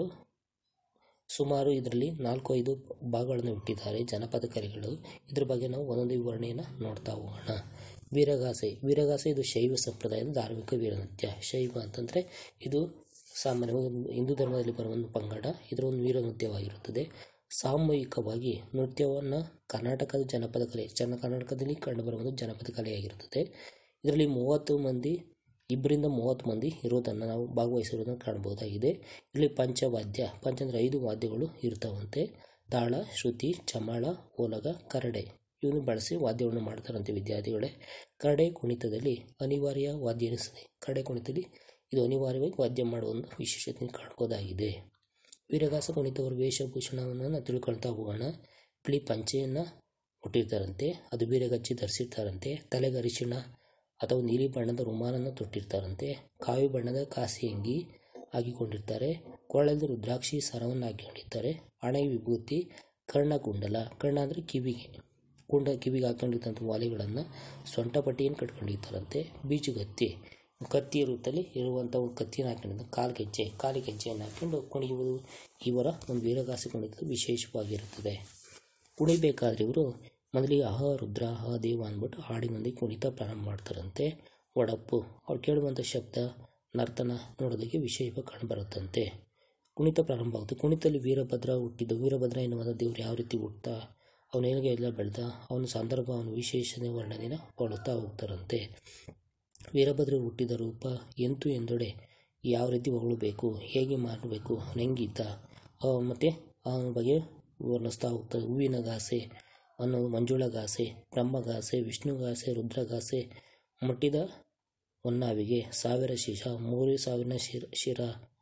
ಸುಮಾರು ಇದರಲ್ಲಿ 4-5 ಭಾಗಗಳನ್ನು ಬಿಟ್ಟಿದ್ದಾರೆ ಜನಪದ ಕಲೆಗಳು. ಇದ್ರ ಬಗ್ಗೆ ನಾವು ಒಂದೊಂದು ವಿವರಣೆಯನ್ನು ನೋಡ್ತಾ ಹೋಗೋಣ. ವೀರಗಾಸೆ. ಇದು ಶೈವ ಸಂಪ್ರದಾಯದ ಧಾರ್ಮಿಕ ವೀರನೃತ್ಯ. ಶೈವ ಅಂತಂದರೆ ಇದು ಸಾಮಾನ್ಯವಾಗಿ ಹಿಂದೂ ಧರ್ಮದಲ್ಲಿ ಬರುವ ಒಂದು ಪಂಗಡ. ಇದರ ಒಂದು ವೀರನೃತ್ಯವಾಗಿರುತ್ತದೆ. ಸಾಮೂಹಿಕವಾಗಿ ನೃತ್ಯವನ್ನು ಕರ್ನಾಟಕದ ಜನಪದ ಕಲೆ ಕರ್ನಾಟಕದಲ್ಲಿ ಕಂಡುಬರುವ ಒಂದು ಜನಪದ ಕಲೆಯಾಗಿರುತ್ತದೆ. ಇದರಲ್ಲಿ 30 ಮಂದಿ 2-30 ಮಂದಿ ಇರೋದನ್ನು ನಾವು ಭಾಗವಹಿಸಿರೋದನ್ನು ಕಾಣಬಹುದಾಗಿದೆ. ಇಲ್ಲಿ ಪಂಚವಾದ್ಯ ಅಂದರೆ 5 ವಾದ್ಯಗಳು ಇರ್ತಾವಂತೆ. ತಾಳ, ಶ್ರುತಿ, ಚಮಾಳ, ಓಲಗ, ಕರಡೆ ಇವನ್ನು ಬಳಸಿ ವಾದ್ಯವನ್ನು ಮಾಡ್ತಾರಂತೆ ವಿದ್ಯಾರ್ಥಿಗಳೇ. ಕರಡೆ ಕುಣಿತದಲ್ಲಿ ಅನಿವಾರ್ಯ ವಾದ್ಯ ಎನಿಸುತ್ತದೆ. ಕರಡೆ ಕುಣಿತದಲ್ಲಿ ಇದು ಅನಿವಾರ್ಯವಾಗಿ ವಾದ್ಯ ಮಾಡುವ ಒಂದು ವಿಶೇಷತೆ ಕಾಣಬಹುದಾಗಿದೆ. ವೀರಗಾಸ ಕುಣಿತವರು ವೇಷಭೂಷಣವನ್ನು ತಿಳ್ಕೊಳ್ತಾ ಹೋಗೋಣ. ಬಿಳಿ ಪಂಚೆಯನ್ನು ಹುಟ್ಟಿರ್ತಾರಂತೆ, ಅದು ವೀರಗಚ್ಚಿ ಧರಿಸಿರ್ತಾರಂತೆ. ತಲೆಗೆ ಅರಿಶಿಣ ಅಥವಾ ನೀಲಿ ಬಣ್ಣದ ರುಮಾಲನ್ನು ತೊಟ್ಟಿರ್ತಾರಂತೆ. ಕಾವಿ ಬಣ್ಣದ ಕಾಸಿ ಅಂಗಿ ಹಾಕಿಕೊಂಡಿರ್ತಾರೆ. ಕೊರಳಲ್ಲಿ ರುದ್ರಾಕ್ಷಿ ಸರವನ್ನು ಹಾಕಿಕೊಂಡಿರ್ತಾರೆ. ಹಣೆಗೆ ವಿಭೂತಿ, ಕರ್ಣಕುಂಡಲ ಅಂದರೆ ಕಿವಿಗೆ ಹಾಕೊಂಡಿದ್ದಂಥ ವಾಲೆಗಳನ್ನು, ಸೊಂಟಪಟ್ಟಿಯನ್ನು ಕಟ್ಕೊಂಡಿರ್ತಾರಂತೆ. ಬೀಜುಗತ್ತಿ ಕತ್ತಿ ರೂಪದಲ್ಲಿ ಇರುವಂಥ ಒಂದು ಕತ್ತಿಯನ್ನು ಹಾಕೊಂಡಿದ್ದ ಕಾಲಿಗೆಜ್ಜೆಯನ್ನು ಹಾಕೊಂಡು ಕುಣಿಯುವುದು ಇವರ ಒಂದು ವೀರಗಾಸೆ ಕುಣಿತದ ವಿಶೇಷವಾಗಿರುತ್ತದೆ. ಕುಣಿಬೇಕಾದ್ರೆ ಇವರು ಮೊದಲಿಗೆ ಅಹ ರುದ್ರ ಅಹ ದೇವ ಅಂದ್ಬಿಟ್ಟು ಹಾಡಿನೊಂದಿಗೆ ಕುಣಿತ ಪ್ರಾರಂಭ ಮಾಡ್ತಾರಂತೆ. ಒಡಪ್ಪು ಅವ್ರು ಕೇಳುವಂಥ ಶಬ್ದ ನರ್ತನ ನೋಡೋದಕ್ಕೆ ವಿಶೇಷವಾಗಿ ಕಂಡುಬರುತ್ತಂತೆ. ಕುಣಿತ ಪ್ರಾರಂಭ ಆಗುತ್ತೆ. ಕುಣಿತದಲ್ಲಿ ವೀರಭದ್ರ ಎನ್ನುವಂಥ ದೇವರು ಯಾವ ರೀತಿ ಹುಟ್ತಾ, ಅವನೇನಿಗೆ ಎಲ್ಲ ಬೆಳೆದ, ಅವನ ಸಂದರ್ಭ, ಅವನ ವಿಶೇಷತೆ ವರ್ಣನೆಯನ್ನು ಕೊಡುತ್ತಾ ಹೋಗ್ತಾರಂತೆ. ವೀರಭದ್ರ ಹುಟ್ಟಿದ ರೂಪ ಎಂತು ಎಂದೊಡೆ ಯಾವ ರೀತಿ ಹೊಗಳಬೇಕು, ಹೇಗೆ ಮಾಡಬೇಕು, ಹೆಂಗಿದ್ದ ಮತ್ತು ಅವನ ಬಗ್ಗೆ ವರ್ಣಿಸ್ತಾ ಹೋಗ್ತಾರೆ. ಹೂವಿನ ಗಾಸೆ ಅನ್ನೋದು ಮಂಜುಳಗಾಸೆ, ಬ್ರಹ್ಮಗಾಸೆ, ವಿಷ್ಣುಗಾಸೆ, ರುದ್ರಗಾಸೆ, ಮುಟ್ಟಿದ ಹೊನ್ನಾವಿಗೆ 1000 ಶೀಶ, 3000 ಶಿರ,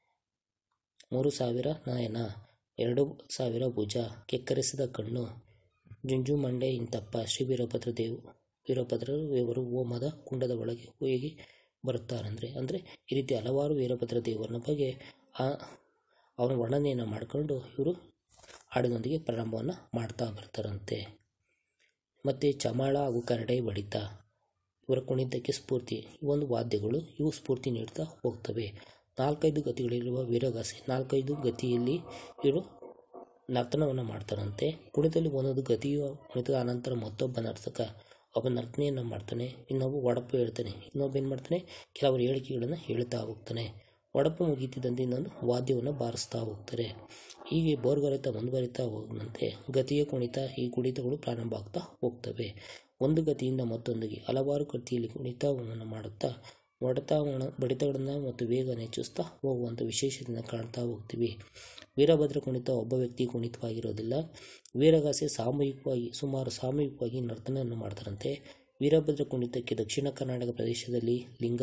3000 ನಯನ, 2000 ಭುಜ, ಕೆಕ್ಕರಿಸಿದ ಕಣ್ಣು, ಜುಂಜುಮಂಡೆ ಇಂತಪ್ಪ. ಶ್ರೀ ವೀರಭದ್ರರು ಹೋಮದ ಕುಂಡದ ಒಳಗೆ ಹೋಗಿ ಬರುತ್ತಾರಂದ್ರೆ ಈ ರೀತಿ ಹಲವಾರು ವೀರಭದ್ರ ದೇವರನ್ನ ಬಗ್ಗೆ ಅವನ ವರ್ಣನೆಯನ್ನು ಮಾಡಿಕೊಂಡು ಇವರು ಹಾಡಿನೊಂದಿಗೆ ಪ್ರಾರಂಭವನ್ನು ಮಾಡ್ತಾ ಬರ್ತಾರಂತೆ. ಮತ್ತು ಚಮಾಳ ಹಾಗೂ ಕರಡೆ ಬಡಿತ ಇವರ ಕುಣಿತಕ್ಕೆ ಸ್ಫೂರ್ತಿ. ಇವೊಂದು ವಾದ್ಯಗಳು ಇವು ಸ್ಫೂರ್ತಿ ನೀಡ್ತಾ ಹೋಗ್ತವೆ. 4-5 ಗತಿಗಳಿರುವ ವೀರಗಾಸೆ 4-5 ಗತಿಯಲ್ಲಿ ಇವರು ನರ್ತನವನ್ನು ಮಾಡ್ತಾರಂತೆ. ಕುಣಿತದಲ್ಲಿ ಒಂದೊಂದು ಗತಿಯು ಕುಣಿತದ ಅನಂತರ ಮತ್ತೊಬ್ಬ ನರ್ತಕ ಒಬ್ಬ ನರ್ತನೆಯನ್ನು ಮಾಡ್ತಾನೆ. ಇನ್ನೊಬ್ಬ ಒಡಪು ಹೇಳ್ತಾನೆ. ಇನ್ನೊಬ್ಬ ಏನು ಮಾಡ್ತಾನೆ, ಕೆಲವರು ಹೇಳಿಕೆಗಳನ್ನು ಹೇಳ್ತಾ ಹೋಗ್ತಾನೆ. ಒಡಪು ಮುಗಿತಿದ್ದಂತೆ ಇನ್ನೊಂದು ವಾದ್ಯವನ್ನು ಬಾರಿಸ್ತಾ ಹೋಗ್ತಾರೆ. ಹೀಗೆ ಮುಂದುವರಿತಾ ಹೋದಂತೆ ಗತಿಯ ಕುಣಿತ ಈ ಕುಣಿತಗಳು ಪ್ರಾರಂಭ ಆಗ್ತಾ ಹೋಗ್ತವೆ. ಒಂದು ಗತಿಯಿಂದ ಮತ್ತೊಂದಿಗೆ ಹಲವಾರು ಗತಿಯಲ್ಲಿ ಕುಣಿತವನ್ನು ಮಾಡುತ್ತಾ ಬಡಿತಗಳನ್ನು ಮತ್ತು ವೇಗ ಹೆಚ್ಚಿಸ್ತಾ ಹೋಗುವಂಥ ವಿಶೇಷತೆಯನ್ನು ಕಾಣ್ತಾ ಹೋಗ್ತೀವಿ. ವೀರಭದ್ರ ಕುಣಿತ ಒಬ್ಬ ವ್ಯಕ್ತಿ ಕುಣಿತವಾಗಿರೋದಿಲ್ಲ. ವೀರಗಾಸೆ ಸಾಮೂಹಿಕವಾಗಿ ನರ್ತನೆಯನ್ನು ಮಾಡ್ತಾರಂತೆ. ವೀರಭದ್ರ ಕುಣಿತಕ್ಕೆ ದಕ್ಷಿಣ ಕರ್ನಾಟಕ ಪ್ರದೇಶದಲ್ಲಿ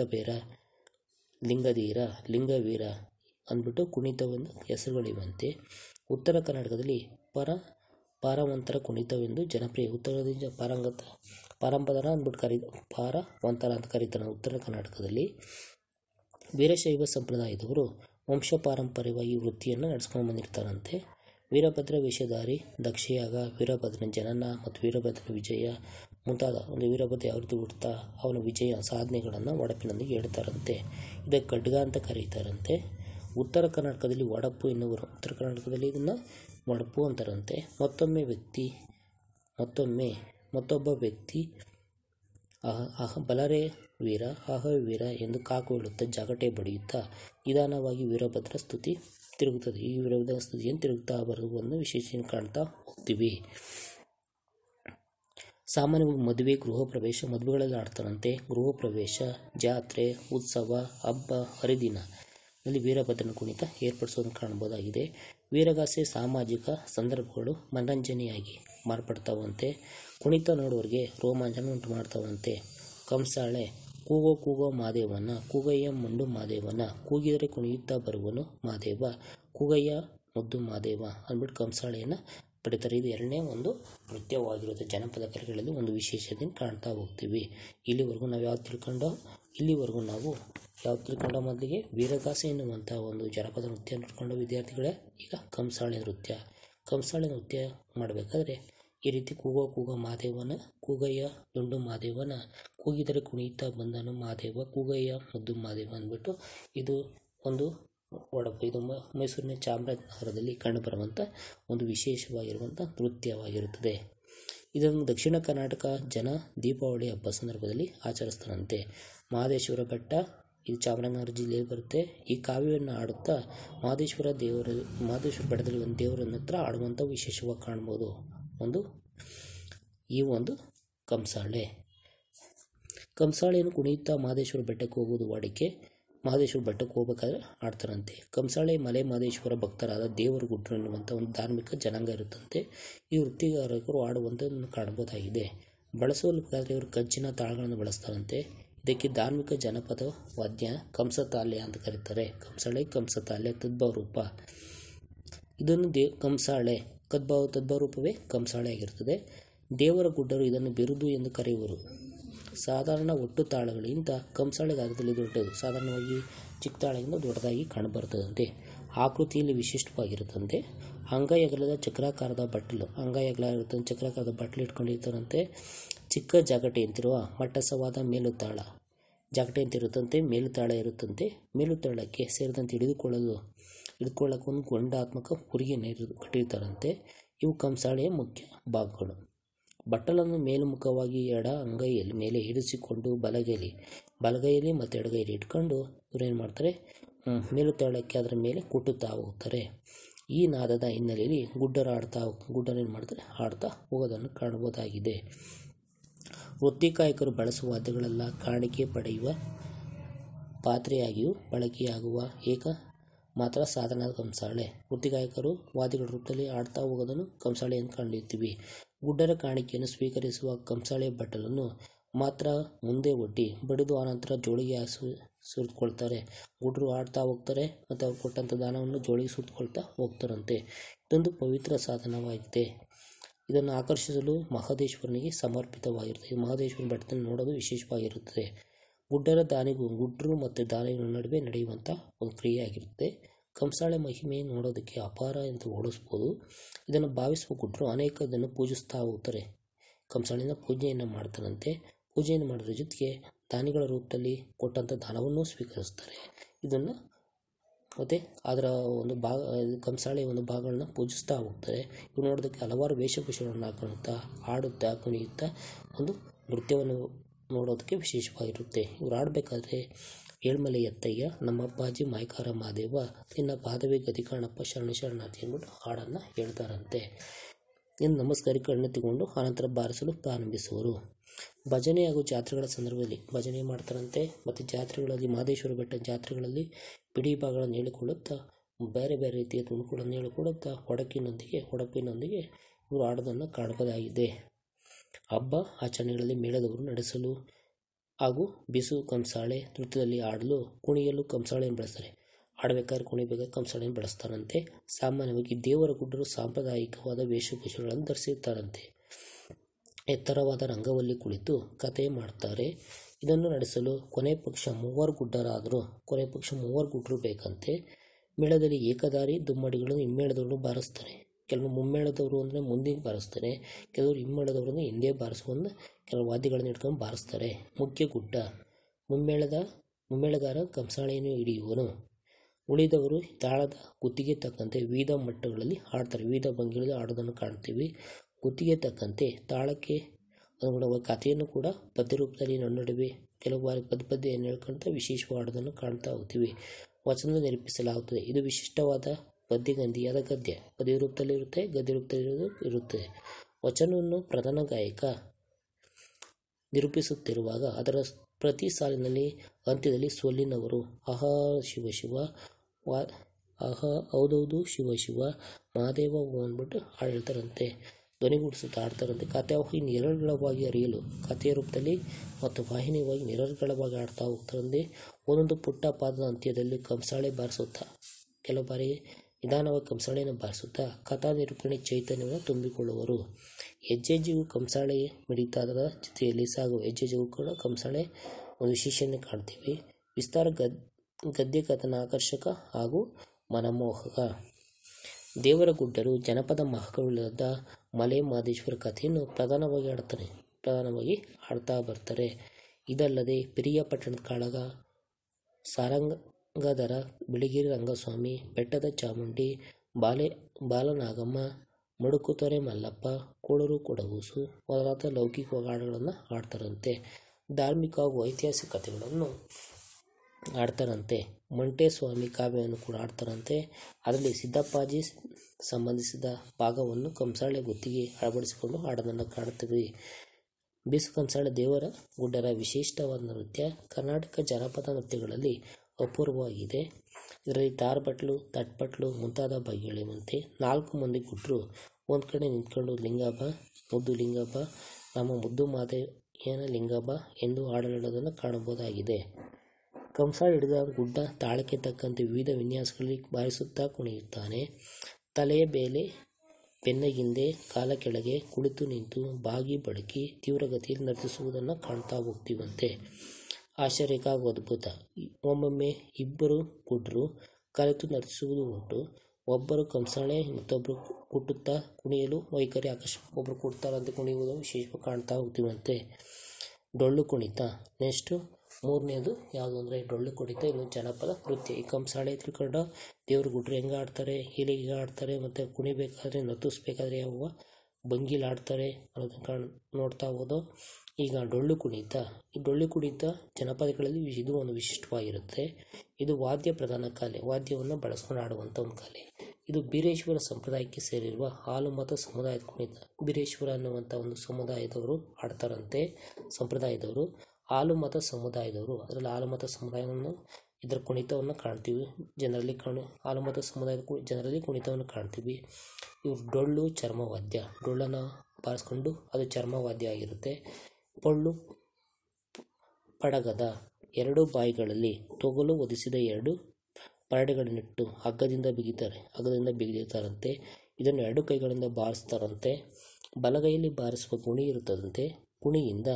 ಲಿಂಗಧೀರ, ಲಿಂಗವೀರ ಅಂದ್ಬಿಟ್ಟು ಕುಣಿತವೆಂದು ಹೆಸರುಗಳಿವಂತೆ. ಉತ್ತರ ಕರ್ನಾಟಕದಲ್ಲಿ ಪಾರವಂತರ ಕುಣಿತವೆಂದು ಜನಪ್ರಿಯ. ಉತ್ತರದಿಂದ ಪಾರಂಪರ ಅಂದ್ಬಿಟ್ಟು ಪಾರವಂತರ ಅಂತ ಕರೀತಾರೆ ಉತ್ತರ ಕರ್ನಾಟಕದಲ್ಲಿ. ವೀರಶೈವ ಸಂಪ್ರದಾಯದವರು ವಂಶಪಾರಂಪರ್ಯವಾಗಿ ವೃತ್ತಿಯನ್ನು ನಡೆಸ್ಕೊಂಡು ಬಂದಿರ್ತಾರಂತೆ. ವೀರಭದ್ರ ವೇಷಧಾರಿ, ದಕ್ಷಯಾಗ, ವೀರಭದ್ರನ ಜನನ ಮತ್ತು ವೀರಭದ್ರನ ವಿಜಯ ಮುಂತಾದ ಒಂದು ವೀರಭದ್ರ ಯಾವ ರೀತಿ ಹುಡ್ತಾ ಅವನ ವಿಜಯ ಸಾಧನೆಗಳನ್ನು ಒಡಪಿನೊಂದಿಗೆ ಹೇಳ್ತಾರಂತೆ. ಇದಕ್ಕೆ ಖಡ್ಗ ಅಂತ ಕರೀತಾರಂತೆ. ಉತ್ತರ ಕರ್ನಾಟಕದಲ್ಲಿ ಒಡಪು ಎನ್ನುವರು. ಉತ್ತರ ಕರ್ನಾಟಕದಲ್ಲಿ ಇದನ್ನು ಒಡಪು ಅಂತಾರಂತೆ. ಮತ್ತೊಬ್ಬ ವ್ಯಕ್ತಿ ಬಲರೇ ವೀರ, ಅಹ ವೀರ ಎಂದು ಕಾಕು ಹೇಳುತ್ತಾ ಜಗಟೆ ಬಡಿಯುತ್ತಾ ನಿಧಾನವಾಗಿ ವೀರಭದ್ರ ಸ್ತುತಿ ತಿರುಗುತ್ತದೆ. ಈ ವೀರಭದ್ರ ಸ್ತುತಿಯನ್ನು ತಿರುಗುತ್ತಾ ಬರುವುದನ್ನು ವಿಶೇಷ ಕಾಣ್ತಾ ಹೋಗ್ತೀವಿ. ಸಾಮಾನ್ಯವಾಗಿ ಮದುವೆ, ಗೃಹ ಪ್ರವೇಶ, ಮದುವೆಗಳಲ್ಲಿ ಆಡ್ತಾರಂತೆ. ಗೃಹ ಪ್ರವೇಶ, ಜಾತ್ರೆ, ಉತ್ಸವ, ಹಬ್ಬ, ಹರಿದಿನ ನಲ್ಲಿ ವೀರಭದ್ರನ ಕುಣಿತ ಏರ್ಪಡಿಸೋದನ್ನು ಕಾಣಬಹುದಾಗಿದೆ. ವೀರಗಾಸೆ ಸಾಮಾಜಿಕ ಸಂದರ್ಭಗಳು ಮನರಂಜನೆಯಾಗಿ ಮಾರ್ಪಡ್ತಾವಂತೆ. ಕುಣಿತ ನೋಡುವವರಿಗೆ ರೋಮಾಂಚನ ಉಂಟು ಮಾಡ್ತಾವಂತೆ. ಕಂಸಾಳೆ, ಕೂಗೋ ಕೂಗೋ ಮಾದೇವನ, ಕೂಗಯ್ಯ ಮುಂಡು ಮಾದೇವನ, ಕೂಗಿದರೆ ಕುಣಿಯುತ್ತಾ ಬರುವನು ಮಾದೇವ, ಕೂಗಯ್ಯ ಮುದ್ದು ಮಾದೇವ ಅಂದ್ಬಿಟ್ಟು ಕಂಸಾಳೆಯನ್ನು ಪಡಿತಾರೆ. ಇದು ಎರಡನೇ ಒಂದು ನೃತ್ಯವಾಗಿರುತ್ತೆ. ಜನಪದ ಕಲೆಗಳಲ್ಲಿ ಒಂದು ವಿಶೇಷತೆಯನ್ನು ಕಾಣ್ತಾ ಹೋಗ್ತೀವಿ. ಇಲ್ಲಿವರೆಗೂ ನಾವು ಯಾವ್ದು ತಿಳ್ಕೊಂಡ ಮೊದಲಿಗೆ ವೀರಗಾಸೆ ಎನ್ನುವಂಥ ಒಂದು ಜನಪದ ನೃತ್ಯ ನೋಡ್ಕೊಂಡು ವಿದ್ಯಾರ್ಥಿಗಳೇ. ಈಗ ಕಂಸಾಳೆ ನೃತ್ಯ ಮಾಡಬೇಕಾದ್ರೆ ಈ ರೀತಿ ಕೂಗೋ ಮಾದೇವನ, ಕೂಗಯ್ಯ ದುಂಡು ಮಾದೇವನ, ಕೂಗಿದರೆ ಕುಣಿಯುತ್ತಾ ಬಂದನು ಮಾದೇವ, ಕೂಗಯ್ಯ ಮುದ್ದು ಮಾದೇವ ಅಂದ್ಬಿಟ್ಟು ಇದು ಒಂದು ಇದು ಮೈಸೂರಿನ ಚಾಮರಾಜನಗರದಲ್ಲಿ ಕಂಡುಬರುವಂಥ ಒಂದು ವಿಶೇಷವಾಗಿರುವಂಥ ನೃತ್ಯವಾಗಿರುತ್ತದೆ. ಇದನ್ನು ದಕ್ಷಿಣ ಕರ್ನಾಟಕ ಜನ ದೀಪಾವಳಿ ಹಬ್ಬ ಸಂದರ್ಭದಲ್ಲಿ ಆಚರಿಸ್ತಾರಂತೆ. ಮಹದೇಶ್ವರ ಬೆಟ್ಟ ಇದು ಚಾಮರಾಜನಗರ ಜಿಲ್ಲೆಯಲ್ಲಿ ಬರುತ್ತೆ. ಈ ಕಾವ್ಯವನ್ನು ಆಡುತ್ತಾ ಮಹದೇಶ್ವರ ಬೆಟ್ಟದಲ್ಲಿ ಒಂದು ದೇವರನ್ನ ಹತ್ರ ಆಡುವಂಥ ವಿಶೇಷವಾಗಿ ಕಾಣ್ಬೋದು ಈ ಒಂದು ಕಂಸಾಳೆಯನ್ನು ಕುಣಿಯುತ್ತಾ ಮಹದೇಶ್ವರ ಬೆಟ್ಟಕ್ಕೆ ಹೋಗುವುದು ವಾಡಿಕೆ. ಮಹದೇಶ್ವರ ಬೆಟ್ಟಕ್ಕೆ ಹೋಗಬೇಕಾದ್ರೆ ಆಡ್ತಾರಂತೆ. ಕಂಸಾಳೆ ಮಲೆ ಮಹದೇಶ್ವರ ಭಕ್ತರಾದ ದೇವರು ಗುಡ್ರು ಎನ್ನುವಂಥ ಒಂದು ಧಾರ್ಮಿಕ ಜನಾಂಗ ಇರುತ್ತಂತೆ. ಈ ವೃತ್ತಿಗಾರರು ಆಡುವಂಥದ್ದನ್ನು ಕಾಣಬಹುದಾಗಿದೆ. ಬಳಸಬೇಕಾದ್ರೆ ಇವರು ಕಂಚಿನ ತಾಳಗಳನ್ನು ಬಳಸ್ತಾರಂತೆ. ಇದಕ್ಕೆ ಧಾರ್ಮಿಕ ಜನಪದ ವಾದ್ಯ ಕಂಸತಾಲ್ಯ ಅಂತ ಕರೀತಾರೆ. ಕಂಸತಾಲ್ಯ ತದ್ಭವ ರೂಪ. ಇದನ್ನು ಕಂಸಾಳೆ ತದ್ಭವ ರೂಪವೇ ಕಂಸಾಳೆ ಆಗಿರುತ್ತದೆ. ದೇವರ ಗುಡ್ಡರು ಇದನ್ನು ಬಿರುದು ಎಂದು ಕರೆಯುವರು. ಸಾಧಾರಣ ಒಟ್ಟು ತಾಳಗಳಿಗಿಂತ ಕಂಸಾಳೆ ಗಾತ್ರದಲ್ಲಿ ದೊಡ್ಡದು. ಸಾಧಾರಣವಾಗಿ ಚಿಕ್ಕ ತಾಳಗಿಂತ ದೊಡ್ಡದಾಗಿ ಕಾಣಬರುತ್ತದಂತೆ. ಆಕೃತಿಯಲ್ಲಿ ವಿಶಿಷ್ಟವಾಗಿರುತ್ತಂತೆ. ಅಂಗೈ ಅಗಲದ ಚಕ್ರಾಕಾರದ ಬಟ್ಟಲು ಇಟ್ಕೊಂಡಿರ್ತಾರಂತೆ. ಚಿಕ್ಕ ಜಾಗಟೆಯಂತಿರುವ ಮಟ್ಟಸವಾದ ಜಾಗಟೆ ಅಂತ ಇರುತ್ತಂತೆ. ಮೇಲುತಾಳ ಇರುತ್ತಂತೆ. ಮೇಲುತಾಳಕ್ಕೆ ಸೇರಿದಂತೆ ಹಿಡಿದುಕೊಳ್ಳಕ್ಕೆ ಒಂದು ಗೊಂಡಾತ್ಮಕ ಹುರಿಗೆಯನ್ನು ಕಟ್ಟಿರ್ತಾರಂತೆ. ಇವು ಕಂಸಾಳೆಯ ಮುಖ್ಯ ಭಾಗಗಳು. ಬಟ್ಟಲನ್ನು ಮೇಲ್ಮುಖವಾಗಿ ಎಡ ಅಂಗೈಯಲ್ಲಿ ಮೇಲೆ ಇರಿಸಿಕೊಂಡು ಬಲಗೈಯಲ್ಲಿ ಮತ್ತು ಎಡಗೈಯಲ್ಲಿ ಇಟ್ಕೊಂಡು ಇವರೇನು ಮಾಡ್ತಾರೆ, ಮೇಲುತಾಳಕ್ಕೆ ಅದರ ಮೇಲೆ ಕುಟ್ಟುತ್ತಾ ಹೋಗ್ತಾರೆ. ಈ ನಾದದ ಹಿನ್ನೆಲೆಯಲ್ಲಿ ಗುಡ್ಡರೇನು ಮಾಡ್ತಾರೆ, ಆಡ್ತಾ ಹೋಗೋದನ್ನು ಕಾಣಬಹುದಾಗಿದೆ. ವೃತ್ತಿಕಾಯಕರು ಬಳಸುವ ವಾದ್ಯಗಳೆಲ್ಲ ಕಾಣಿಕೆ ಪಡೆಯುವ ಪಾತ್ರೆಯಾಗಿಯೂ ಬಳಕೆಯಾಗುವ ಮಾತ್ರ ಸಾಧನ ಕಂಸಾಳೆ. ವೃತ್ತಿಗಾಯಕರು ವಾದ್ಯಗಳ ರೂಪದಲ್ಲಿ ಆಡ್ತಾ ಹೋಗೋದನ್ನು ಕಂಸಾಳೆ ಎಂದು ಕಂಡಿರ್ತೀವಿ. ಗುಡ್ಡರ ಕಾಣಿಕೆಯನ್ನು ಸ್ವೀಕರಿಸುವ ಕಂಸಾಳೆ ಬಟ್ಟಲನ್ನು ಮಾತ್ರ ಮುಂದೆ ಒಡ್ಡಿ ಬಡಿದು ಆನಂತರ ಜೋಳಿಗೆ ಸುರಿದುಕೊಳ್ತಾರೆ. ಗುಡ್ಡರು ಆಡ್ತಾ ಹೋಗ್ತಾರೆ ಮತ್ತು ಅವ್ರು ಕೊಟ್ಟಂಥ ದಾನವನ್ನು ಜೋಳಿಗೆ ಸುರಿದುಕೊಳ್ತಾ ಹೋಗ್ತಾರಂತೆ. ಇದೊಂದು ಪವಿತ್ರ ಸಾಧನವಾಗಿದೆ. ಇದನ್ನು ಆಕರ್ಷಿಸಲು ಮಹದೇಶ್ವರನಿಗೆ ಸಮರ್ಪಿತವಾಗಿರುತ್ತದೆ. ಮಹದೇಶ್ವರನ ಬೆಟ್ಟದಲ್ಲಿ ನೋಡೋದು ವಿಶೇಷವಾಗಿರುತ್ತದೆ. ಗುಡ್ಡರು ಮತ್ತು ದಾನಿಗಳ ನಡುವೆ ನಡೆಯುವಂಥ ಒಂದು ಕ್ರಿಯೆಯಾಗಿರುತ್ತೆ. ಕಂಸಾಳೆ ಮಹಿಮೆ ನೋಡೋದಕ್ಕೆ ಅಪಾರ ಎಂದು ಹೋಲಿಸ್ಬೋದು. ಇದನ್ನು ಭಾವಿಸುವ ಗುಡ್ಡರು ಇದನ್ನು ಪೂಜಿಸ್ತಾ ಹೋಗ್ತಾರೆ. ಕಂಸಾಳೆಯಿಂದ ಪೂಜೆಯನ್ನು ಮಾಡ್ತಾರಂತೆ. ಪೂಜೆಯನ್ನು ಮಾಡೋದ್ರ ಜೊತೆಗೆ ದಾನಿಗಳ ರೂಪದಲ್ಲಿ ಕೊಟ್ಟಂಥ ದಾನವನ್ನು ಸ್ವೀಕರಿಸ್ತಾರೆ. ಇದನ್ನು ಮತ್ತು ಅದರ ಒಂದು ಕಂಸಾಳೆಯ ಒಂದು ಭಾಗಗಳನ್ನ ಪೂಜಿಸ್ತಾ ಹೋಗ್ತಾರೆ. ಇವು ನೋಡೋದಕ್ಕೆ ಹಲವಾರು ವೇಷಭೂಷಣಗಳನ್ನು ಹಾಕೊಳ್ತಾ ಆಡುತ್ತಾ ಕುಣಿಯುತ್ತಾ ಒಂದು ನೃತ್ಯವನ್ನು ನೋಡೋದಕ್ಕೆ ವಿಶೇಷವಾಗಿರುತ್ತೆ. ಇವ್ರು ಆಡಬೇಕಾದ್ರೆ ಏಳ್ಮಲೆ ಎತ್ತಯ್ಯ ನಮ್ಮ ಅಪ್ಪಾಜಿ ಮಾಯ್ಕಾರ ಮಾದೇವ ನಿನ್ನ ಪಾದವೇ ಗತಿ ಕಾಣಪ್ಪ ಶರಣಾರ್ಥಿ ಅಂದ್ಬಿಟ್ಟು ಹಾಡನ್ನು ಹೇಳ್ತಾರಂತೆ. ಇನ್ನು ನಮಸ್ಕಾರಕ್ಕೆ ಕಣ್ಣೆತ್ತಿಕೊಂಡು ಆನಂತರ ಬಾರಿಸಲು ಪ್ರಾರಂಭಿಸುವರು. ಭಜನೆ ಹಾಗೂ ಜಾತ್ರೆಗಳ ಸಂದರ್ಭದಲ್ಲಿ ಭಜನೆ ಮಾಡ್ತಾರಂತೆ. ಮತ್ತು ಜಾತ್ರೆಗಳಲ್ಲಿ ಮಹದೇಶ್ವರ ಬೆಟ್ಟ ಜಾತ್ರೆಗಳಲ್ಲಿ ಬಿಡಿ ಭಾಗಗಳನ್ನು ಹೇಳಿಕೊಳ್ಳುತ್ತಾ ಬೇರೆ ಬೇರೆ ರೀತಿಯ ತುಣುಕುಗಳನ್ನು ಹೇಳಿಕೊಳ್ಳುತ್ತಾ ಹೊಡಪಿನೊಂದಿಗೆ ಇವರು ಆಡೋದನ್ನು ಕಾಣಬಹುದಾಗಿದೆ. ಹಬ್ಬ ಆಚರಣೆಗಳಲ್ಲಿ ಮೇಳದವರು ನಡೆಸಲು ಹಾಗೂ ಬಿಸು ಕಂಸಾಳೆ ನೃತ್ಯದಲ್ಲಿ ಆಡಲು ಕುಣಿಯಲು ಕಂಸಾಳೆಯನ್ನು ಬಳಸ್ತಾರೆ. ಆಡಬೇಕಾದ್ರೆ ಕುಣಿಬೇಕಾದ್ರೆ ಕಂಸಾಳೆಯನ್ನು ಬಳಸ್ತಾರಂತೆ. ಸಾಮಾನ್ಯವಾಗಿ ದೇವರ ಗುಡ್ಡರು ಸಾಂಪ್ರದಾಯಿಕವಾದ ವೇಷಭೂಷೆಗಳನ್ನು ಧರಿಸಿರ್ತಾರಂತೆ. ಎತ್ತರವಾದ ರಂಗವಲ್ಲಿ ಕುಳಿತು ಕತೆ ಮಾಡ್ತಾರೆ. ಇದನ್ನು ನಡೆಸಲು ಕೊನೆ ಪಕ್ಷ 3 ಗುಡ್ಡರು ಬೇಕಂತೆ. ಮೇಳದಲ್ಲಿ ಏಕದಾರಿ ದುಮ್ಮಡಿಗಳನ್ನು ಹಿಮ್ಮೇಳದವರು ಬಾರಿಸ್ತಾರೆ. ಕೆಲವು ಮುಮ್ಮೇಳದವರು ಅಂದರೆ ಮುಂದೆ ಬಾರಿಸ್ತಾರೆ. ಕೆಲವರು ಹಿಮ್ಮೇಳದವರು ಅಂದರೆ ಹಿಂದೆ ಬಾರಿಸುವಂಥ ಕೆಲವು ವಾದ್ಯಗಳನ್ನು ಇಟ್ಕೊಂಡು ಬಾರಿಸ್ತಾರೆ. ಮುಖ್ಯ ಗುಡ್ಡ ಮುಮ್ಮೇಳಗಾರ ಕಂಸಾಳೆಯನ್ನು ಹಿಡಿಯುವನು. ಉಳಿದವರು ತಾಳದ ಗುತ್ತಿಗೆ ತಕ್ಕಂತೆ ವಿವಿಧ ಮಟ್ಟಗಳಲ್ಲಿ ಆಡ್ತಾರೆ. ವಿವಿಧ ಭಂಗಿಗಳಲ್ಲಿ ಆಡೋದನ್ನು ಕಾಣ್ತೀವಿ. ಗುತ್ತಿಗೆ ತಕ್ಕಂತೆ ತಾಳಕ್ಕೆ ಅನುಗುಣವಾದ ಕಥೆಯನ್ನು ಕೂಡ ಪದ್ಯ ರೂಪದಲ್ಲಿ ನಡುವೆ ಕೆಲವು ಬಾರಿ ಪದ್ಯವನ್ನು ಹೇಳ್ಕೊಳ್ತಾ ವಿಶೇಷವಾಗಿ ಆಡೋದನ್ನು ಕಾಣ್ತಾ ಹೋಗ್ತೀವಿ. ವಚನ ನಿರೂಪಿಸಲಾಗುತ್ತದೆ. ಇದು ವಿಶಿಷ್ಟವಾದ ಪದ್ಯಗಂಧಿಯಾದ ಗದ್ಯ ಪದ್ಯ ರೂಪದಲ್ಲಿ ಇರುತ್ತೆ, ಗದ್ಯ ರೂಪದಲ್ಲಿ ಇರುತ್ತೆ. ವಚನವನ್ನು ಪ್ರಧಾನ ಗಾಯಕ ನಿರೂಪಿಸುತ್ತಿರುವಾಗ ಅದರ ಪ್ರತಿ ಸಾಲಿನಲ್ಲಿ ಅಂತ್ಯದಲ್ಲಿ ಸೊಲ್ಲಿನವರು ಆಹಾ ಶಿವ ಶಿವ ವಾ ಆಹಾ ಹೌದೌದು ಶಿವ ಶಿವ ಮಹಾದೇವ ಅಂದ್ಬಿಟ್ಟು ಹಾಡು ಹೇಳ್ತಾರಂತೆ, ಧ್ವನಿಗೂಡಿಸುತ್ತಾ ಆಡ್ತಾರಂತೆ. ಕಥಾವಾಹಿ ನಿರರ್ಗಳವಾಗಿ ಅರಿಯಲು ಕಥೆಯ ರೂಪದಲ್ಲಿ ಮತ್ತು ವಾಹಿನಿಯಾಗಿ ನಿರರ್ಗಳವಾಗಿ ಆಡ್ತಾ ಹೋಗ್ತಾರಂತೆ. ಒಂದೊಂದು ಪುಟ್ಟ ಪಾದದ ಅಂತ್ಯದಲ್ಲಿ ಕಂಸಾಳೆ ಬಾರಿಸುತ್ತಾ, ಕೆಲವು ಬಾರಿ ನಿಧಾನವಾಗಿ ಕಂಸಾಳೆಯನ್ನು ಬಾರಿಸುತ್ತಾ ಕಥಾ ನಿರೂಪಣೆ ಚೈತನ್ಯವನ್ನು ತುಂಬಿಕೊಳ್ಳುವರು. ಹೆಜ್ಜೆಗೂ ಕಂಸಾಳೆ ಮಿಡಿತದ ಜೊತೆಯಲ್ಲಿ ಸಾಗುವ ಹೆಜ್ಜೆಗೂ ಕೂಡ ಕಂಸಾಳೆ ಒಂದು ವಿಶೇಷಣೆ ಕಾಣ್ತೀವಿ. ವಿಸ್ತಾರ ಗದ್ಯ ಕಥನ ಆಕರ್ಷಕ ಹಾಗೂ ಮನಮೋಹಕ. ದೇವರ ಗುಡ್ಡರು ಜನಪದ ಮಹಾಕವಿಗಳಾದ ಮಲೆ ಮಹದೇಶ್ವರ ಕಥೆಯನ್ನು ಪ್ರಧಾನವಾಗಿ ಹಾಡ್ತಾ ಬರ್ತಾರೆ. ಇದಲ್ಲದೆ ಪಿರಿಯಾಪಟ್ಟಣದ ಕಾಳಗ, ಸಾರಂಗಧರ, ಬಿಳಿಗಿರಿ ರಂಗಸ್ವಾಮಿ, ಬೆಟ್ಟದ ಚಾಮುಂಡಿ, ಬಾಲನಾಗಮ್ಮ, ಮಡುಕುತೊರೆ ಮಲ್ಲಪ್ಪ, ಕೋಳೂರು ಕೊಡಗೂಸು ಮೊದಲಾದ ಲೌಕಿಕ ಹಾಡುಗಳನ್ನು ಹಾಡ್ತಾರಂತೆ. ಧಾರ್ಮಿಕ ಹಾಗೂ ಐತಿಹಾಸಿಕ ಕಥೆಗಳನ್ನು ಹಾಡ್ತಾರಂತೆ. ಮಂಟೇಸ್ವಾಮಿ ಕಾವ್ಯವನ್ನು ಕೂಡ ಹಾಡ್ತಾರಂತೆ. ಅದರಲ್ಲಿ ಸಿದ್ದಪ್ಪಾಜಿ ಸಂಬಂಧಿಸಿದ ಭಾಗವನ್ನು ಕಂಸಾಳೆ ಗುತ್ತಿಗೆ ಅಳವಡಿಸಿಕೊಂಡು ಹಾಡೋದನ್ನು ಕಾಣುತ್ತೀವಿ. ಬೀಸು ಕಂಸಾಳೆ ದೇವರ ಗುಡ್ಡರ ವಿಶಿಷ್ಟವಾದ ನೃತ್ಯ. ಕರ್ನಾಟಕ ಜನಪದ ನೃತ್ಯಗಳಲ್ಲಿ ಅಪೂರ್ವವಾಗಿದೆ. ಇದರಲ್ಲಿ ತಾರ್ಬಟ್ಲು, ತಟ್ಪಟ್ಲು ಮುಂತಾದ ಬಗೆಗಳಿವಂತೆ. 4 ಮಂದಿ ಗುಡ್ರು ಒಂದು ಕಡೆ ನಿಂತ್ಕೊಂಡು ಲಿಂಗಬ್ಬ, ಮುದ್ದು ಲಿಂಗಬ್ಬ, ನಮ್ಮ ಮುದ್ದು ಮಾದೇಯನ ಲಿಂಗಬ್ಬ ಎಂದು ಹಾಡಲಾಡೋದನ್ನು ಕಾಣಬಹುದಾಗಿದೆ. ಕಂಸಾಳೆ ಹಿಡಿದ ಗುಡ್ಡ ತಾಳಕ್ಕೆ ತಕ್ಕಂತೆ ವಿವಿಧ ವಿನ್ಯಾಸಗಳಲ್ಲಿ ಬಾರಿಸುತ್ತಾ ಕುಣಿಯುತ್ತಾನೆ. ತಲೆಯ ಮೇಲೆ, ಬೆನ್ನಗಿಂದೆ, ಕಾಲ ಕೆಳಗೆ, ಕುಳಿತು ನಿಂತು, ಬಾಗಿ ಬಡಕಿ ತೀವ್ರಗತಿಯಲ್ಲಿ ನರ್ತಿಸುವುದನ್ನು ಕಾಣ್ತಾ ಹೋಗ್ತೀವಂತೆ. ಆಶ್ಚರ್ಯಕ ಹಾಗೂ ಅದ್ಭುತ. ಒಮ್ಮೊಮ್ಮೆ ಇಬ್ಬರು ಗುಡ್ರು ಕಲಿತು ನರ್ತಿಸುವುದು ಉಂಟು. ಒಬ್ಬರು ಕಂಸಾಳೆ ಮತ್ತೊಬ್ಬರು ಕುಟ್ಟುತ್ತಾ ಕುಣಿಯಲು ವೈಖರಿ ಆಕರ್ಷಕ. ಒಬ್ಬರು ಕುಡ್ತಾರಂತೆ ಕುಣಿಯುವುದು ವಿಶೇಷವಾಗಿ ಕಾಣ್ತಾ ಹೋಗ್ತೀವಂತೆ. ಡೊಳ್ಳು ಕುಣಿತ. ನೆಕ್ಸ್ಟು 3ನೇದು ಯಾವುದು ಅಂದರೆ ಡೊಳ್ಳು ಕುಣಿತ. ಇನ್ನು ಜನಪದ ನೃತ್ಯ. ಈ ಕಂಸಾಳೆ ತಿಳ್ಕೊಂಡ ದೇವ್ರ ಗುಡ್ರು ಹೆಂಗೆ ಆಡ್ತಾರೆ, ಹೀಲಿಗೆ ಆಡ್ತಾರೆ, ಮತ್ತು ಕುಣಿಬೇಕಾದ್ರೆ ನರ್ತಿಸ್ಬೇಕಾದ್ರೆ ಯಾವ ಭಂಗಿಲಿ ಆಡ್ತಾರೆ ಅನ್ನೋದನ್ನು ನೋಡ್ತಾ ಹೋದೋ. ಈಗ ಡೊಳ್ಳು ಕುಣಿತ. ಈ ಡೊಳ್ಳು ಕುಣಿತ ಜನಪದಗಳಲ್ಲಿ ಇದು ಒಂದು ವಿಶಿಷ್ಟವಾಗಿರುತ್ತೆ. ಇದು ವಾದ್ಯ ಪ್ರಧಾನ ಕಲೆ, ವಾದ್ಯವನ್ನು ಬಳಸ್ಕೊಂಡು ಆಡುವಂಥ ಒಂದು ಕಲೆ. ಇದು ಬೀರೇಶ್ವರ ಸಂಪ್ರದಾಯಕ್ಕೆ ಸೇರಿರುವ ಹಾಲುಮತ ಸಮುದಾಯದ ಕುಣಿತ. ಬೀರೇಶ್ವರ ಅನ್ನುವಂಥ ಒಂದು ಸಮುದಾಯದವರು ಆಡ್ತಾರಂತೆ. ಸಂಪ್ರದಾಯದವರು ಹಾಲುಮತ ಸಮುದಾಯದವರು. ಅದರಲ್ಲಿ ಹಾಲುಮತ ಸಮುದಾಯವನ್ನು ಇದರ ಕುಣಿತವನ್ನು ಕಾಣ್ತೀವಿ. ಹಾಲುಮತ ಸಮುದಾಯದ ಜನರಲ್ಲಿ ಕುಣಿತವನ್ನು ಕಾಣ್ತೀವಿ. ಇವರು ಡೊಳ್ಳು ಚರ್ಮವಾದ್ಯ. ಡೊಳ್ಳನ್ನು ಬಾರಿಸ್ಕೊಂಡು ಅದು ಚರ್ಮವಾದ್ಯ ಆಗಿರುತ್ತೆ. ಪೊಳ್ಳು ಪಡಗದ. 2 ಬಾಯಿಗಳಲ್ಲಿ ತೊಗಲು ಒದಿಸಿದ 2 ಪರಡೆಗಳನ್ನಿಟ್ಟು ಹಗ್ಗದಿಂದ ಬಿಗಿದಿರ್ತಾರಂತೆ. ಇದನ್ನು 2 ಕೈಗಳಿಂದ ಬಾರಿಸ್ತಾರಂತೆ. ಬಲಗೈಯಲ್ಲಿ ಬಾರಿಸುವ ಗುಣಿ ಇರುತ್ತದಂತೆ. ಗುಣಿಯಿಂದ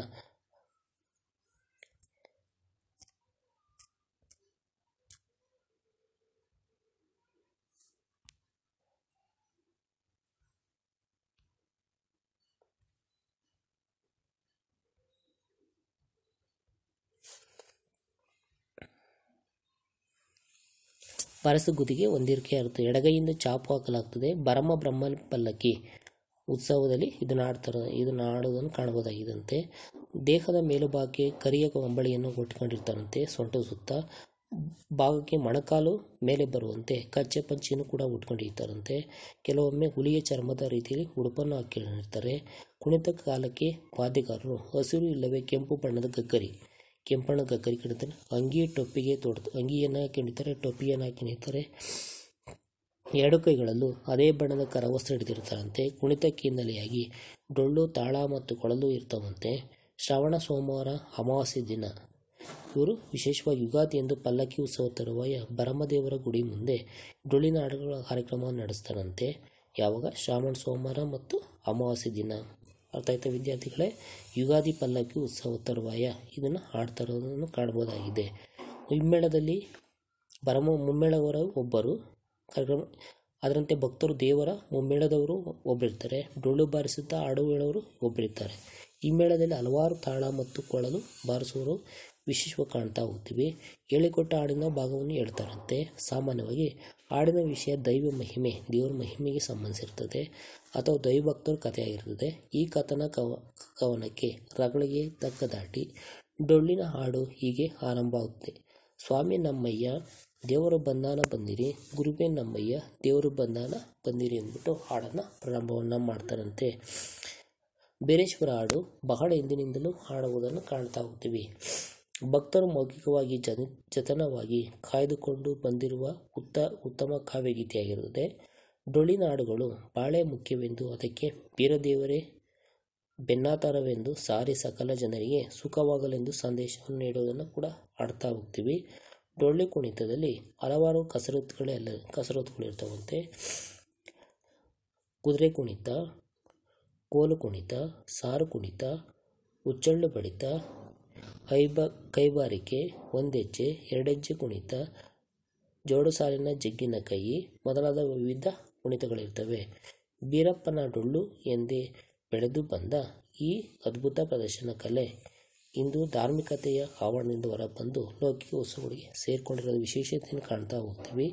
ಬಾರಿಸಿದ ಗುದಿಗೆ ಒಂದಿರಿಕೆ ಇರುತ್ತೆ. ಎಡಗೈಯಿಂದ ಚಾಪು ಹಾಕಲಾಗ್ತದೆ. ಬ್ರಹ್ಮ ಪಲ್ಲಕ್ಕಿ ಉತ್ಸವದಲ್ಲಿ ಇದನ್ನು ಆಡೋದನ್ನು ಕಾಣಬಹುದಾಗಿದಂತೆ. ದೇಹದ ಮೇಲುಭಾಗಕ್ಕೆ ಕರಿಯ ಕಂಬಳಿಯನ್ನು ಉಟ್ಕೊಂಡಿರ್ತಾರಂತೆ. ಸೊಂಟ ಸುತ್ತ ಭಾಗಕ್ಕೆ ಮೊಣಕಾಲು ಮೇಲೆ ಬರುವಂತೆ ಕಚ್ಚೆ ಪಂಚಿಯನ್ನು ಕೂಡ ಉಟ್ಕೊಂಡಿರ್ತಾರಂತೆ. ಕೆಲವೊಮ್ಮೆ ಹುಲಿಯ ಚರ್ಮದ ರೀತಿಯಲ್ಲಿ ಉಡುಪನ್ನು ಹಾಕಿರ್ತಾರೆ. ಕುಣಿತ ಕಾಲಕ್ಕೆ ವಾದ್ಯಗಾರರು ಹಸಿರು ಇಲ್ಲವೇ ಕೆಂಪು ಬಣ್ಣದ ಕೆಂಪಣ್ಣ ಗಗ್ಗರಿ ಕಿಣಿತಾರೆ. ಅಂಗಿಯನ್ನು ಹಾಕೊಂಡಿರ್ತಾರೆ, ಟೊಪ್ಪಿಯನ್ನು ಹಾಕೊಂಡಿರ್ತಾರೆ. 2 ಕೈಗಳಲ್ಲೂ ಅದೇ ಬಣ್ಣದ ಕರವಸ್ತ್ರ ಹಿಡಿದಿರ್ತಾರಂತೆ. ಕುಣಿತಕ್ಕೆ ಹಿನ್ನೆಲೆಯಾಗಿ ಡೊಳ್ಳು, ತಾಳ ಮತ್ತು ಕೊಳಲು ಇರ್ತಾವಂತೆ. ಶ್ರಾವಣ ಸೋಮವಾರ ಅಮಾವಾಸ್ಯೆ ದಿನ ಇವರು ವಿಶೇಷವಾಗಿ ಯುಗಾದಿ ಎಂದು ಪಲ್ಲಕ್ಕಿ ಉತ್ಸವ ತರುವಾಯ ಭರಮದೇವರ ಗುಡಿ ಮುಂದೆ ಡೊಳ್ಳಿನ ಹಾಡುಗಳ ಕಾರ್ಯಕ್ರಮವನ್ನು ನಡೆಸ್ತಾರಂತೆ. ಯಾವಾಗ? ಶ್ರಾವಣ ಸೋಮವಾರ ಮತ್ತು ಅಮಾವಾಸ್ಯೆ ದಿನ. ಅರ್ಥ ಆಯ್ತಾ ವಿದ್ಯಾರ್ಥಿಗಳೇ? ಯುಗಾದಿ ಪಲ್ಲಕ್ಕಿ ಉತ್ಸವ ತರುವಾಯ ಇದನ್ನು ಹಾಡ್ತಾ ಇರೋದನ್ನು ಕಾಣಬಹುದಾಗಿದೆ. ಹಿಮ್ಮೇಳದಲ್ಲಿ ಮುಮ್ಮೇಳವರ ಒಬ್ಬರು ಕಾರ್ಯಕ್ರಮ. ಅದರಂತೆ ಭಕ್ತರು ದೇವರ ಮುಮ್ಮೇಳದವರು ಒಬ್ಬರಿರ್ತಾರೆ. ಡೊಳ್ಳು ಬಾರಿಸುತ್ತಾ ಹಾಡು ಹೇಳೋರು ಒಬ್ಬರಿರ್ತಾರೆ. ಈ ಮೇಳದಲ್ಲಿ ಹಲವಾರು ತಾಳ ಮತ್ತು ಕೊಳಲು ಬಾರಿಸುವವರು ವಿಶೇಷವಾಗಿ ಕಾಣ್ತಾ ಹೋಗ್ತೀವಿ. ಹೇಳಿಕೊಟ್ಟ ಹಾಡಿನ ಭಾಗವನ್ನು ಹೇಳ್ತಾರಂತೆ. ಸಾಮಾನ್ಯವಾಗಿ ಹಾಡಿನ ವಿಷಯ ದೈವ ಮಹಿಮೆ, ದೇವರ ಮಹಿಮೆಗೆ ಸಂಬಂಧಿಸಿರ್ತದೆ ಅಥವಾ ದೈವಭಕ್ತರ ಕಥೆಯಾಗಿರ್ತದೆ. ಈ ಕವನಕ್ಕೆ ರಗಳಿಗೆ ತಕ್ಕ ದಾಟಿ ಡೊಳ್ಳಿನ ಹಾಡು ಹೀಗೆ ಆರಂಭ ಆಗುತ್ತೆ. ಸ್ವಾಮಿ ನಮ್ಮಯ್ಯ ದೇವರು ಬಂದಾನ ಬಂದಿರಿ, ಗುರುಬೇ ನಮ್ಮಯ್ಯ ದೇವರು ಬಂದಾನ ಬಂದಿರಿ ಅಂದ್ಬಿಟ್ಟು ಹಾಡನ್ನು ಪ್ರಾರಂಭವನ್ನು ಮಾಡ್ತಾರಂತೆ. ಬೀರೇಶ್ವರ ಹಾಡು ಬಹಳ ಹಿಂದಿನಿಂದಲೂ ಹಾಡುವುದನ್ನು ಕಾಣ್ತಾ ಹೋಗ್ತೀವಿ. ಭಕ್ತರು ಮೌಖಿಕವಾಗಿ ಜತನವಾಗಿ ಕಾಯ್ದುಕೊಂಡು ಬಂದಿರುವ ಉತ್ತಮ ಕಾವ್ಯಗೀತೆಯಾಗಿರುತ್ತದೆ. ಡೊಳ್ಳಿನ ಹಾಡುಗಳು ಬಾಳೆ ಮುಖ್ಯವೆಂದು ಅದಕ್ಕೆ ಬೀರದೇವರೇ ಬೆನ್ನಾತಾರವೆಂದು ಸಾರಿ ಸಕಲ ಜನರಿಗೆ ಸುಖವಾಗಲೆಂದು ಸಂದೇಶವನ್ನು ನೀಡುವುದನ್ನು ಕೂಡ ಹಾಡ್ತಾ ಹೋಗ್ತೀವಿ. ಡೊಳ್ಳು ಕುಣಿತದಲ್ಲಿ ಹಲವಾರು ಕಸರತ್ತುಗಳಿರ್ತಾವಂತೆ. ಕುದುರೆ ಕುಣಿತ, ಕೋಲು ಕುಣಿತ, ಸಾರು ಕುಣಿತ, ಉಚ್ಚಳ್ಳು ಬಡಿತ, ಕೈಬಾರಿಕೆ, ಒಂದೆಜ್ಜೆ ಎರಡೆಜ್ಜೆ ಕುಣಿತ, ಜೋಡು ಸಾಲಿನ ಜಗ್ಗಿನ ಕೈ ಮೊದಲಾದ ವಿವಿಧ ಕುಣಿತಗಳಿರ್ತವೆ. ಬೀರಪ್ಪನ ಡೊಳ್ಳು ಎಂದೇ ಬೆಳೆದು ಬಂದ ಈ ಅದ್ಭುತ ಪ್ರದರ್ಶನ ಕಲೆ ಇಂದು ಧಾರ್ಮಿಕತೆಯ ಆವರಣದಿಂದ ಹೊರಬಂದು ಲೌಕಿಕ ಉತ್ಸವಗಳಿಗೆ ಸೇರಿಕೊಂಡಿರೋದು ವಿಶೇಷತೆಯನ್ನು ಕಾಣ್ತಾ ಹೋಗ್ತೀವಿ.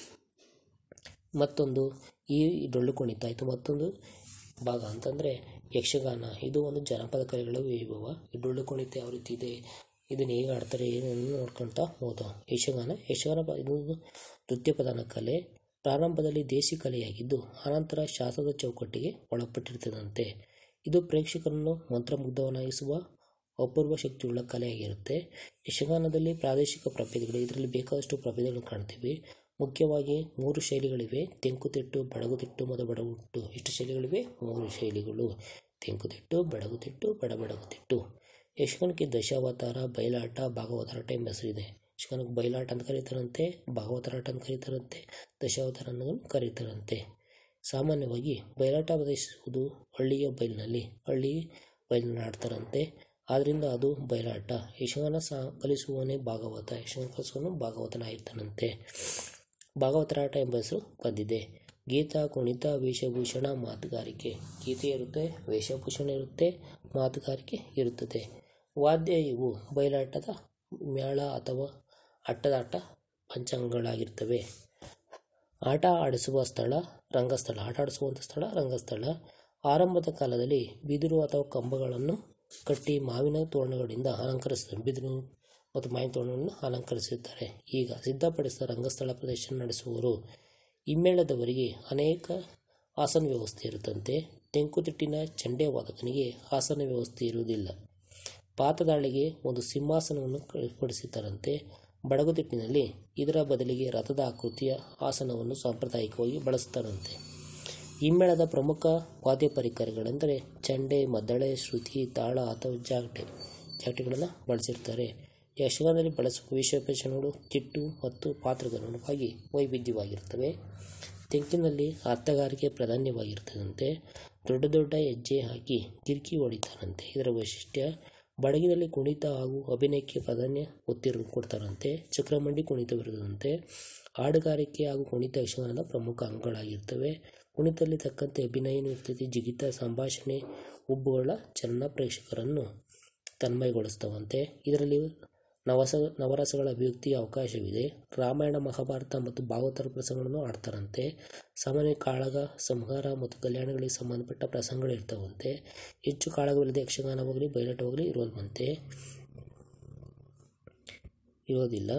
ಮತ್ತೊಂದು ಈ ಡೊಳ್ಳು ಕುಣಿತ ಆಯಿತು. ಮತ್ತೊಂದು ಭಾಗ ಅಂತಂದರೆ ಯಕ್ಷಗಾನ. ಇದು ಒಂದು ಜನಪದ ಕಲೆಗಳ ವೈಭವ. ಈ ಡೊಳ್ಳು ಕುಣಿತ ಯಾವ ರೀತಿ ಇದೆ, ಇದನ್ನು ಹೇಗೆ ಆಡ್ತಾರೆ ಏನನ್ನು ನೋಡ್ಕೊಳ್ತಾ ಹೋದ. ಯಕ್ಷಗಾನ ಇದೊಂದು ನೃತ್ಯ ಪ್ರಧಾನ ಕಲೆ. ಪ್ರಾರಂಭದಲ್ಲಿ ದೇಸಿ ಕಲೆಯಾಗಿದ್ದು ಅನಂತರ ಶಾಸ್ತ್ರದ ಚೌಕಟ್ಟಿಗೆ ಒಳಪಟ್ಟಿರ್ತದಂತೆ. ಇದು ಪ್ರೇಕ್ಷಕರನ್ನು ಮಂತ್ರಮುಗ್ಧವನ್ನಾಗಿಸುವ ಅಪೂರ್ವ ಶಕ್ತಿಯುಳ್ಳ ಕಲೆಯಾಗಿರುತ್ತೆ. ಯಕ್ಷಗಾನದಲ್ಲಿ ಪ್ರಾದೇಶಿಕ ಪ್ರಭೇದಗಳು, ಇದರಲ್ಲಿ ಬೇಕಾದಷ್ಟು ಪ್ರಭೇದಗಳನ್ನು ಕಾಣ್ತೀವಿ. ಮುಖ್ಯವಾಗಿ 3 ಶೈಲಿಗಳಿವೆ: ತೆಂಕುತಿಟ್ಟು, ಬಡಗುತಿಟ್ಟು ಮತ್ತು ಬಡಗುತಿಟ್ಟು. ಎಷ್ಟು ಶೈಲಿಗಳಿವೆ? 3 ಶೈಲಿಗಳು: ತೆಂಕುತಿಟ್ಟು, ಬಡಗುತಿಟ್ಟು, ಬಡಬಡಗುತಿಟ್ಟು. ಯಕ್ಷಗಾನಕ್ಕೆ ದಶಾವತಾರ, ಬಯಲಾಟ, ಭಾಗವತರಾಟ ಎಂಬ ಹೆಸರಿದೆ. ಯಕ್ಷಗಾನಕ್ಕೆ ಬಯಲಾಟ ಅಂತ ಕರೀತಾರಂತೆ, ಭಾಗವತರಾಟ ಅಂತ ಕರೀತಾರಂತೆ, ದಶಾವತಾರ ಅನ್ನೋದನ್ನು ಕರೀತಾರಂತೆ. ಸಾಮಾನ್ಯವಾಗಿ ಬಯಲಾಟ ಪ್ರದರ್ಶಿಸುವುದು ಹಳ್ಳಿ ಬಯಲಿನಲ್ಲಿ ಆಡ್ತಾರಂತೆ. ಆದ್ದರಿಂದ ಅದು ಬಯಲಾಟ. ಯಕ್ಷಗಾನ ಕಲಿಸುವವನೇ ಭಾಗವತ. ಯಕ್ಷಗಾನ ಕಲಿಸುವವನು ಭಾಗವತನಾಗಿರ್ತಾನಂತೆ. ಭಾಗವತರಾಟ ಎಂಬ ಹೆಸರು ಬಂದಿದೆ. ಗೀತ, ಕುಣಿತ, ವೇಷಭೂಷಣ, ಮಾತುಗಾರಿಕೆ. ಗೀತೆ ಇರುತ್ತೆ, ವೇಷಭೂಷಣ ಇರುತ್ತೆ, ಮಾತುಗಾರಿಕೆ ಇರುತ್ತದೆ. ವಾದ್ಯ ಇವು ಬಯಲಾಟದ ಮೇಳ ಅಥವಾ ಅಟ್ಟದಾಟ ಪಂಚಾಂಗಗಳಾಗಿರ್ತವೆ. ಆಟ ಆಡಿಸುವ ಸ್ಥಳ ರಂಗಸ್ಥಳ. ಆಟ ಆಡಿಸುವಂಥ ಸ್ಥಳ ರಂಗಸ್ಥಳ. ಆರಂಭದ ಕಾಲದಲ್ಲಿ ಬಿದಿರು ಅಥವಾ ಕಂಬಗಳನ್ನು ಕಟ್ಟಿ ಮಾವಿನ ತೋರಣಗಳಿಂದ ಅಲಂಕರಿಸಿದ್ದಾರೆ. ಬಿದಿರು ಮತ್ತು ಮಾವಿನ ತೋರಣಗಳನ್ನು ಅಲಂಕರಿಸಿದ್ದಾರೆ. ಈಗ ಸಿದ್ಧಪಡಿಸಿದ ರಂಗಸ್ಥಳ ಪ್ರದರ್ಶನ ನಡೆಸುವವರು ಹಿಮ್ಮೇಳದವರಿಗೆ ಅನೇಕ ಆಸನ ವ್ಯವಸ್ಥೆ ಇರುತ್ತಂತೆ. ತೆಂಕುತಿಟ್ಟಿನ ಚಂಡೆ ವಾದಕನಿಗೆ ಆಸನ ವ್ಯವಸ್ಥೆ ಇರುವುದಿಲ್ಲ. ಪಾತದಾಳಿಗೆ ಒಂದು ಸಿಂಹಾಸನವನ್ನು ಏರ್ಪಡಿಸಿದ್ದಾರಂತೆ. ಬಡಗುತಿಟ್ಟಿನಲ್ಲಿ ಇದರ ಬದಲಿಗೆ ರಥದ ಆಕೃತಿಯ ಆಸನವನ್ನು ಸಾಂಪ್ರದಾಯಿಕವಾಗಿ ಬಳಸುತ್ತಾರಂತೆ. ಹಿಮ್ಮೇಳದ ಪ್ರಮುಖ ವಾದ್ಯ ಪರಿಕರಗಳೆಂದರೆ ಚಂಡೆ, ಮದ್ದಳೆ, ಶ್ರುತಿ, ತಾಳ ಅಥವಾ ಜಾಗಟೆಗಳನ್ನು ಬಳಸಿರ್ತಾರೆ. ಯಕ್ಷಗಾನದಲ್ಲಿ ಬಳಸುವ ವೇಷಭೂಷಣಗಳು ತಿಟ್ಟು ಮತ್ತು ಪಾತ್ರಗನುಗುಣವಾಗಿ ವೈವಿಧ್ಯವಾಗಿರ್ತವೆ. ತೆಂಕಿನಲ್ಲಿ ಅರ್ಥಗಾರಿಕೆ ಪ್ರಾಧಾನ್ಯವಾಗಿರ್ತದಂತೆ. ದೊಡ್ಡ ದೊಡ್ಡ ಹೆಜ್ಜೆ ಹಾಕಿ ಕಿರ್ಕಿ ಹೊಡಿತಾರಂತೆ. ಇದರ ವೈಶಿಷ್ಟ್ಯ. ಬಡಗಿನಲ್ಲಿ ಕುಣಿತ ಹಾಗೂ ಅಭಿನಯಕ್ಕೆ ಪ್ರಾಧಾನ್ಯ ಕೊಡ್ತಾರಂತೆ. ಚಕ್ರಮಂಡಿ ಕುಣಿತವಿರುತ್ತದಂತೆ. ಹಾಡುಗಾರಿಕೆ ಹಾಗೂ ಕುಣಿತ ಯಕ್ಷಗಾನದ ಪ್ರಮುಖ ಅಂಗಗಳಾಗಿರ್ತವೆ. ಕುಣಿತದಲ್ಲಿ ತಕ್ಕಂತೆ ಅಭಿನಯನೂ ಇರ್ತದೆ. ಜಿಗಿತ, ಸಂಭಾಷಣೆ, ಉಬ್ಬುಗಳ ಚಲನ ಪ್ರೇಕ್ಷಕರನ್ನು ತನ್ಮಯಗೊಳಿಸ್ತವಂತೆ. ಇದರಲ್ಲಿ ನವರಸಗಳ ಅಭಿವ್ಯಕ್ತಿಗೆ ಅವಕಾಶವಿದೆ. ರಾಮಾಯಣ, ಮಹಾಭಾರತ ಮತ್ತು ಭಾಗವತರ ಪ್ರಸಂಗಗಳನ್ನು ಆಡ್ತಾರಂತೆ. ಸಾಮಾನ್ಯ ಕಾಳಗ, ಸಂಹಾರ ಮತ್ತು ಕಲ್ಯಾಣಗಳಿಗೆ ಸಂಬಂಧಪಟ್ಟ ಪ್ರಸಂಗಗಳಿರ್ತಾವಂತೆ. ಹೆಚ್ಚು ಕಾಳಗವಿಲ್ಲದೆ ಯಕ್ಷಗಾನವಾಗಲಿ ಬಯಲಾಟವಾಗಲಿ ಇರೋದಿಲ್ಲ.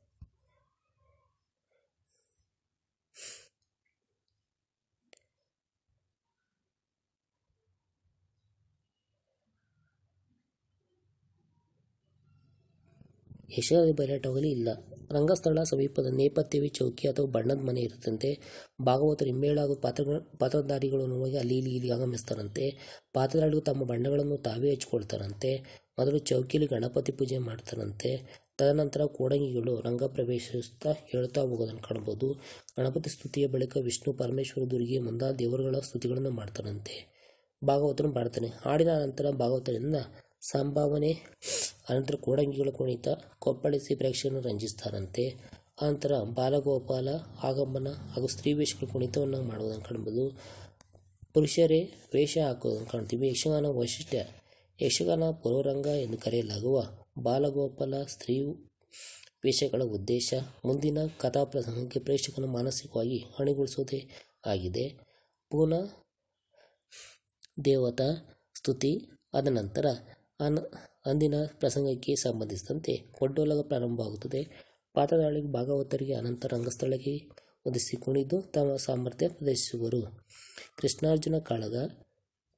ಯಕ್ಷಗಾನ ಬಯಲಾಟವಾಗಲಿ ಇಲ್ಲ. ರಂಗಸ್ಥಳ ಸಮೀಪದ ನೇಪಥ್ಯವೇ ಚೌಕಿ ಅಥವಾ ಬಣ್ಣದ ಮನೆ ಇರುತ್ತಂತೆ. ಭಾಗವತರು ಹಿಮ್ಮೇಳ ಹಾಗೂ ಪಾತ್ರಧಾರಿಗಳು ನೋವಾಗಿ ಅಲ್ಲಿ ಇಲ್ಲಿ ಆಗಮಿಸ್ತಾರಂತೆ. ಪಾತ್ರಧಾರಿಗಳು ತಮ್ಮ ಬಣ್ಣಗಳನ್ನು ತಾವೇ ಹಚ್ಕೊಳ್ತಾರಂತೆ. ಮೊದಲು ಚೌಕಿಯಲ್ಲಿ ಗಣಪತಿ ಪೂಜೆ ಮಾಡ್ತಾರಂತೆ. ತದನಂತರ ಕೋಡಂಗಿಗಳು ರಂಗ ಪ್ರವೇಶಿಸುತ್ತಾ ಹೇಳ್ತಾ ಹೋಗೋದನ್ನು ಕಾಣಬಹುದು. ಗಣಪತಿ ಸ್ತುತಿಯ ಬಳಿಕ ವಿಷ್ಣು, ಪರಮೇಶ್ವರ, ದುರ್ಗೆ ಮುಂದಾದ ದೇವರುಗಳ ಸ್ತುತಿಗಳನ್ನು ಮಾಡ್ತಾರಂತೆ. ಭಾಗವತನು ಮಾಡ್ತಾನೆ. ಹಾಡಿನ ನಂತರ ಭಾಗವತರಿಂದ ಸಂಭಾವನೆ, ಅನಂತರ ಕೋಡಂಗಿಗಳ ಕುಣಿತ ಕೊಪ್ಪಳಿಸಿ ಪ್ರೇಕ್ಷಕರನ್ನು ರಂಜಿಸ್ತಾರಂತೆ. ಅನಂತರ ಬಾಲಗೋಪಾಲ, ಆಗಮನ ಹಾಗೂ ಸ್ತ್ರೀ ವೇಷಗಳ ಕುಣಿತವನ್ನು ಮಾಡುವುದನ್ನು ಕಾಣಬಹುದು. ಪುರುಷರೇ ವೇಷ ಹಾಕುವುದನ್ನು ಕಾಣ್ತೀವಿ. ಯಕ್ಷಗಾನ ವೈಶಿಷ್ಟ್ಯ. ಯಕ್ಷಗಾನ ಪುರರಂಗ ಎಂದು ಕರೆಯಲಾಗುವ ಬಾಲಗೋಪಾಲ, ಸ್ತ್ರೀ ವೇಷಗಳ ಉದ್ದೇಶ ಮುಂದಿನ ಕಥಾಪ್ರಸಂಗಕ್ಕೆ ಪ್ರೇಕ್ಷಕನ ಮಾನಸಿಕವಾಗಿ ಅಣಿಗೊಳಿಸುವುದೇ ಆಗಿದೆ. ಪುನಃ ದೇವತಾ ಸ್ತುತಿ ಆದ ನಂತರ ಅಂದಿನ ಪ್ರಸಂಗಕ್ಕೆ ಸಂಬಂಧಿಸಿದಂತೆ ಒಡ್ಡೋಲಗ ಪ್ರಾರಂಭವಾಗುತ್ತದೆ. ಪಾತ್ರಧಾರಿಗಳಿಗೆ ಭಾಗವತರಿಗೆ ಅನಂತರ ರಂಗಸ್ಥಳಕ್ಕೆ ಒದಿಸಿ ಕುಣಿದು ತಮ್ಮ ಸಾಮರ್ಥ್ಯ ಪ್ರದರ್ಶಿಸುವರು. ಕೃಷ್ಣಾರ್ಜುನ ಕಾಳಗ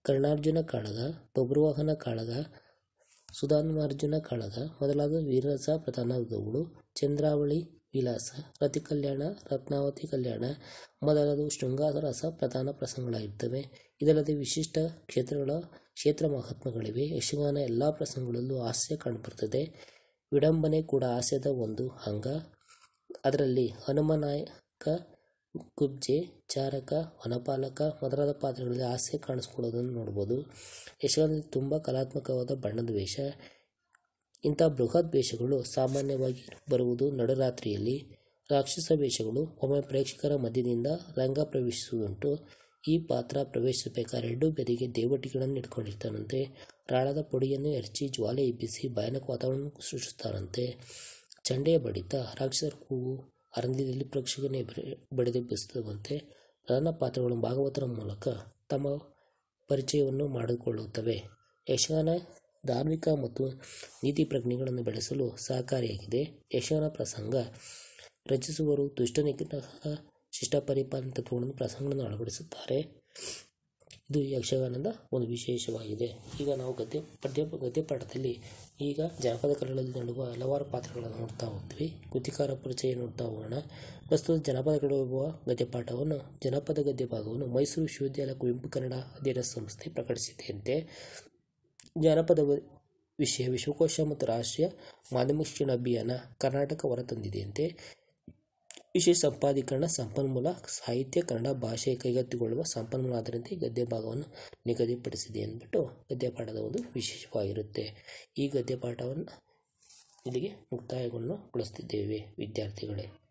ಕರ್ಣಾರ್ಜುನ ಕಾಳಗ, ಬಬ್ರುವಾಹನ ಕಾಳಗ, ಸುಧಾಮಾರ್ಜುನ ಕಾಳಗ ಮೊದಲಾದ ವೀರರಸ ಪ್ರಧಾನಗಳು, ಚಂದ್ರಾವಳಿ ವಿಲಾಸ, ರತಿ ಕಲ್ಯಾಣ, ರತ್ನಾವತಿ ಕಲ್ಯಾಣ ಮೊದಲಾದವು ಶೃಂಗಾರ ರಸ ಪ್ರಧಾನ ಪ್ರಸಂಗಗಳಾಗಿರ್ತವೆ. ಇದಲ್ಲದೆ ವಿಶಿಷ್ಟ ಕ್ಷೇತ್ರ ಮಹಾತ್ಮಗಳಿವೆ. ಯಕ್ಷಗಾನ ಎಲ್ಲ ಪ್ರಸಂಗಗಳಲ್ಲೂ ಹಾಸ್ಯ ಕಾಣಬರುತ್ತದೆ. ವಿಡಂಬನೆ ಕೂಡ ಹಾಸ್ಯದ ಒಂದು ಅಂಗ. ಅದರಲ್ಲಿ ಹನುಮನಾಯಕ, ಕುಬ್ಜೆ, ಚಾರಕ, ವನಪಾಲಕ ಮೊದಲಾದ ಪಾತ್ರಗಳಲ್ಲಿ ಹಾಸ್ಯ ಕಾಣಿಸ್ಕೊಳ್ಳೋದನ್ನು ನೋಡ್ಬೋದು. ಯಕ್ಷಗಾನದಲ್ಲಿ ತುಂಬ ಕಲಾತ್ಮಕವಾದ ಬಣ್ಣದ ವೇಷ. ಇಂಥ ಬೃಹತ್ ವೇಷಗಳು ಸಾಮಾನ್ಯವಾಗಿ ಬರುವುದು ನಡುರಾತ್ರಿಯಲ್ಲಿ. ರಾಕ್ಷಸ ವೇಷಗಳು ಒಮ್ಮೆ ಪ್ರೇಕ್ಷಕರ ಮಧ್ಯದಿಂದ ರಂಗ ಪ್ರವೇಶಿಸುವುದುಂಟು. ಈ ಪಾತ್ರ ಪ್ರವೇಶಿಸಬೇಕಾದ್ರೆ ಎರಡು ಬೆದೆಗೆ ದೇವಟಿಗಳನ್ನು ಇಟ್ಕೊಂಡಿರ್ತಾರಂತೆ. ರಾಳದ ಪುಡಿಯನ್ನು ಎರಚಿ ಜ್ವಾಲೆ ಎಬ್ಬಿಸಿ ಭಯಾನಕ ವಾತಾವರಣ ಸೃಷ್ಟಿಸ್ತಾರಂತೆ. ಚಂಡೆಯ ಬಡಿತ, ರಾಕ್ಷಸರ ಕೂಗು ಅರಣ್ಯದಲ್ಲಿ ಪ್ರೇಕ್ಷಕನೇ ಬಡಿದೆಬ್ಬಿಸುವಂತೆ ಪ್ರಧಾನ ಪಾತ್ರಗಳು ಭಾಗವತರ ಮೂಲಕ ತಮ್ಮ ಪರಿಚಯವನ್ನು ಮಾಡಿಕೊಳ್ಳುತ್ತವೆ. ಯಕ್ಷಗಾನ ಧಾರ್ಮಿಕ ಮತ್ತು ನೀತಿ ಪ್ರಜ್ಞೆಗಳನ್ನು ಬೆಳೆಸಲು ಸಹಕಾರಿಯಾಗಿದೆ. ಯಕ್ಷಗಾನ ಪ್ರಸಂಗ ರಚಿಸುವವರು ದುಷ್ಟ ನಿಗ್ರಹ, ಶಿಷ್ಟ ಪರಿಪಾಲನೆ ತತ್ವಗಳನ್ನು ಪ್ರಸಂಗಗಳನ್ನು ಅಳವಡಿಸುತ್ತಾರೆ. ಇದು ಯಕ್ಷಗಾನದ ಒಂದು ವಿಶೇಷವಾಗಿದೆ. ಈಗ ನಾವು ಗದ್ಯಪಾಠದಲ್ಲಿ ಈಗ ಜನಪದ ಕಲೆಗಳಲ್ಲಿ ನಡೆಯುವ ಹಲವಾರು ಪಾತ್ರಗಳನ್ನು ನೋಡ್ತಾ ಹೋಗ್ತೀವಿ. ಕೃತಿಕಾರ ಪರಿಚಯ ನೋಡ್ತಾ ಹೋಗೋಣ. ಪ್ರಸ್ತುತ ಜನಪದ ಕಲೆಯುವ ಗದ್ಯಪಾಠವನ್ನು ಜನಪದ ಗದ್ಯ ಭಾಗವನ್ನು ಮೈಸೂರು ವಿಶ್ವವಿದ್ಯಾಲಯ ಕುವೆಂಪು ಕನ್ನಡ ಅಧ್ಯಯನ ಸಂಸ್ಥೆ ಪ್ರಕಟಿಸಿದೆಯಂತೆ. ಜಾನಪದ ವಿಷಯ ವಿಶ್ವಕೋಶ ಮತ್ತು ರಾಷ್ಟ್ರೀಯ ಮಾಧ್ಯಮಿಕ ಶಿಕ್ಷಣ ಅಭಿಯಾನ ಕರ್ನಾಟಕ ಹೊರತಂದಿದೆಯಂತೆ. ವಿಶೇಷ ಸಂಪಾದೀಕರಣ ಸಂಪನ್ಮೂಲ ಸಾಹಿತ್ಯ ಕನ್ನಡ ಭಾಷೆ ಕೈಗೆತ್ತಿಕೊಳ್ಳುವ ಸಂಪನ್ಮೂಲ ಆಧಾರಿತ ಗದ್ಯ ಭಾಗವನ್ನು ನಿಗದಿಪಡಿಸಿದೆ ಅಂದ್ಬಿಟ್ಟು ಗದ್ಯಪಾಠದ ಒಂದು ವಿಶೇಷವಾಗಿರುತ್ತೆ. ಈ ಗದ್ಯಪಾಠವನ್ನು ಇಲ್ಲಿಗೆ ಮುಕ್ತಾಯಗೊಳಿಸುತ್ತಿದ್ದೇವೆ ವಿದ್ಯಾರ್ಥಿಗಳೇ.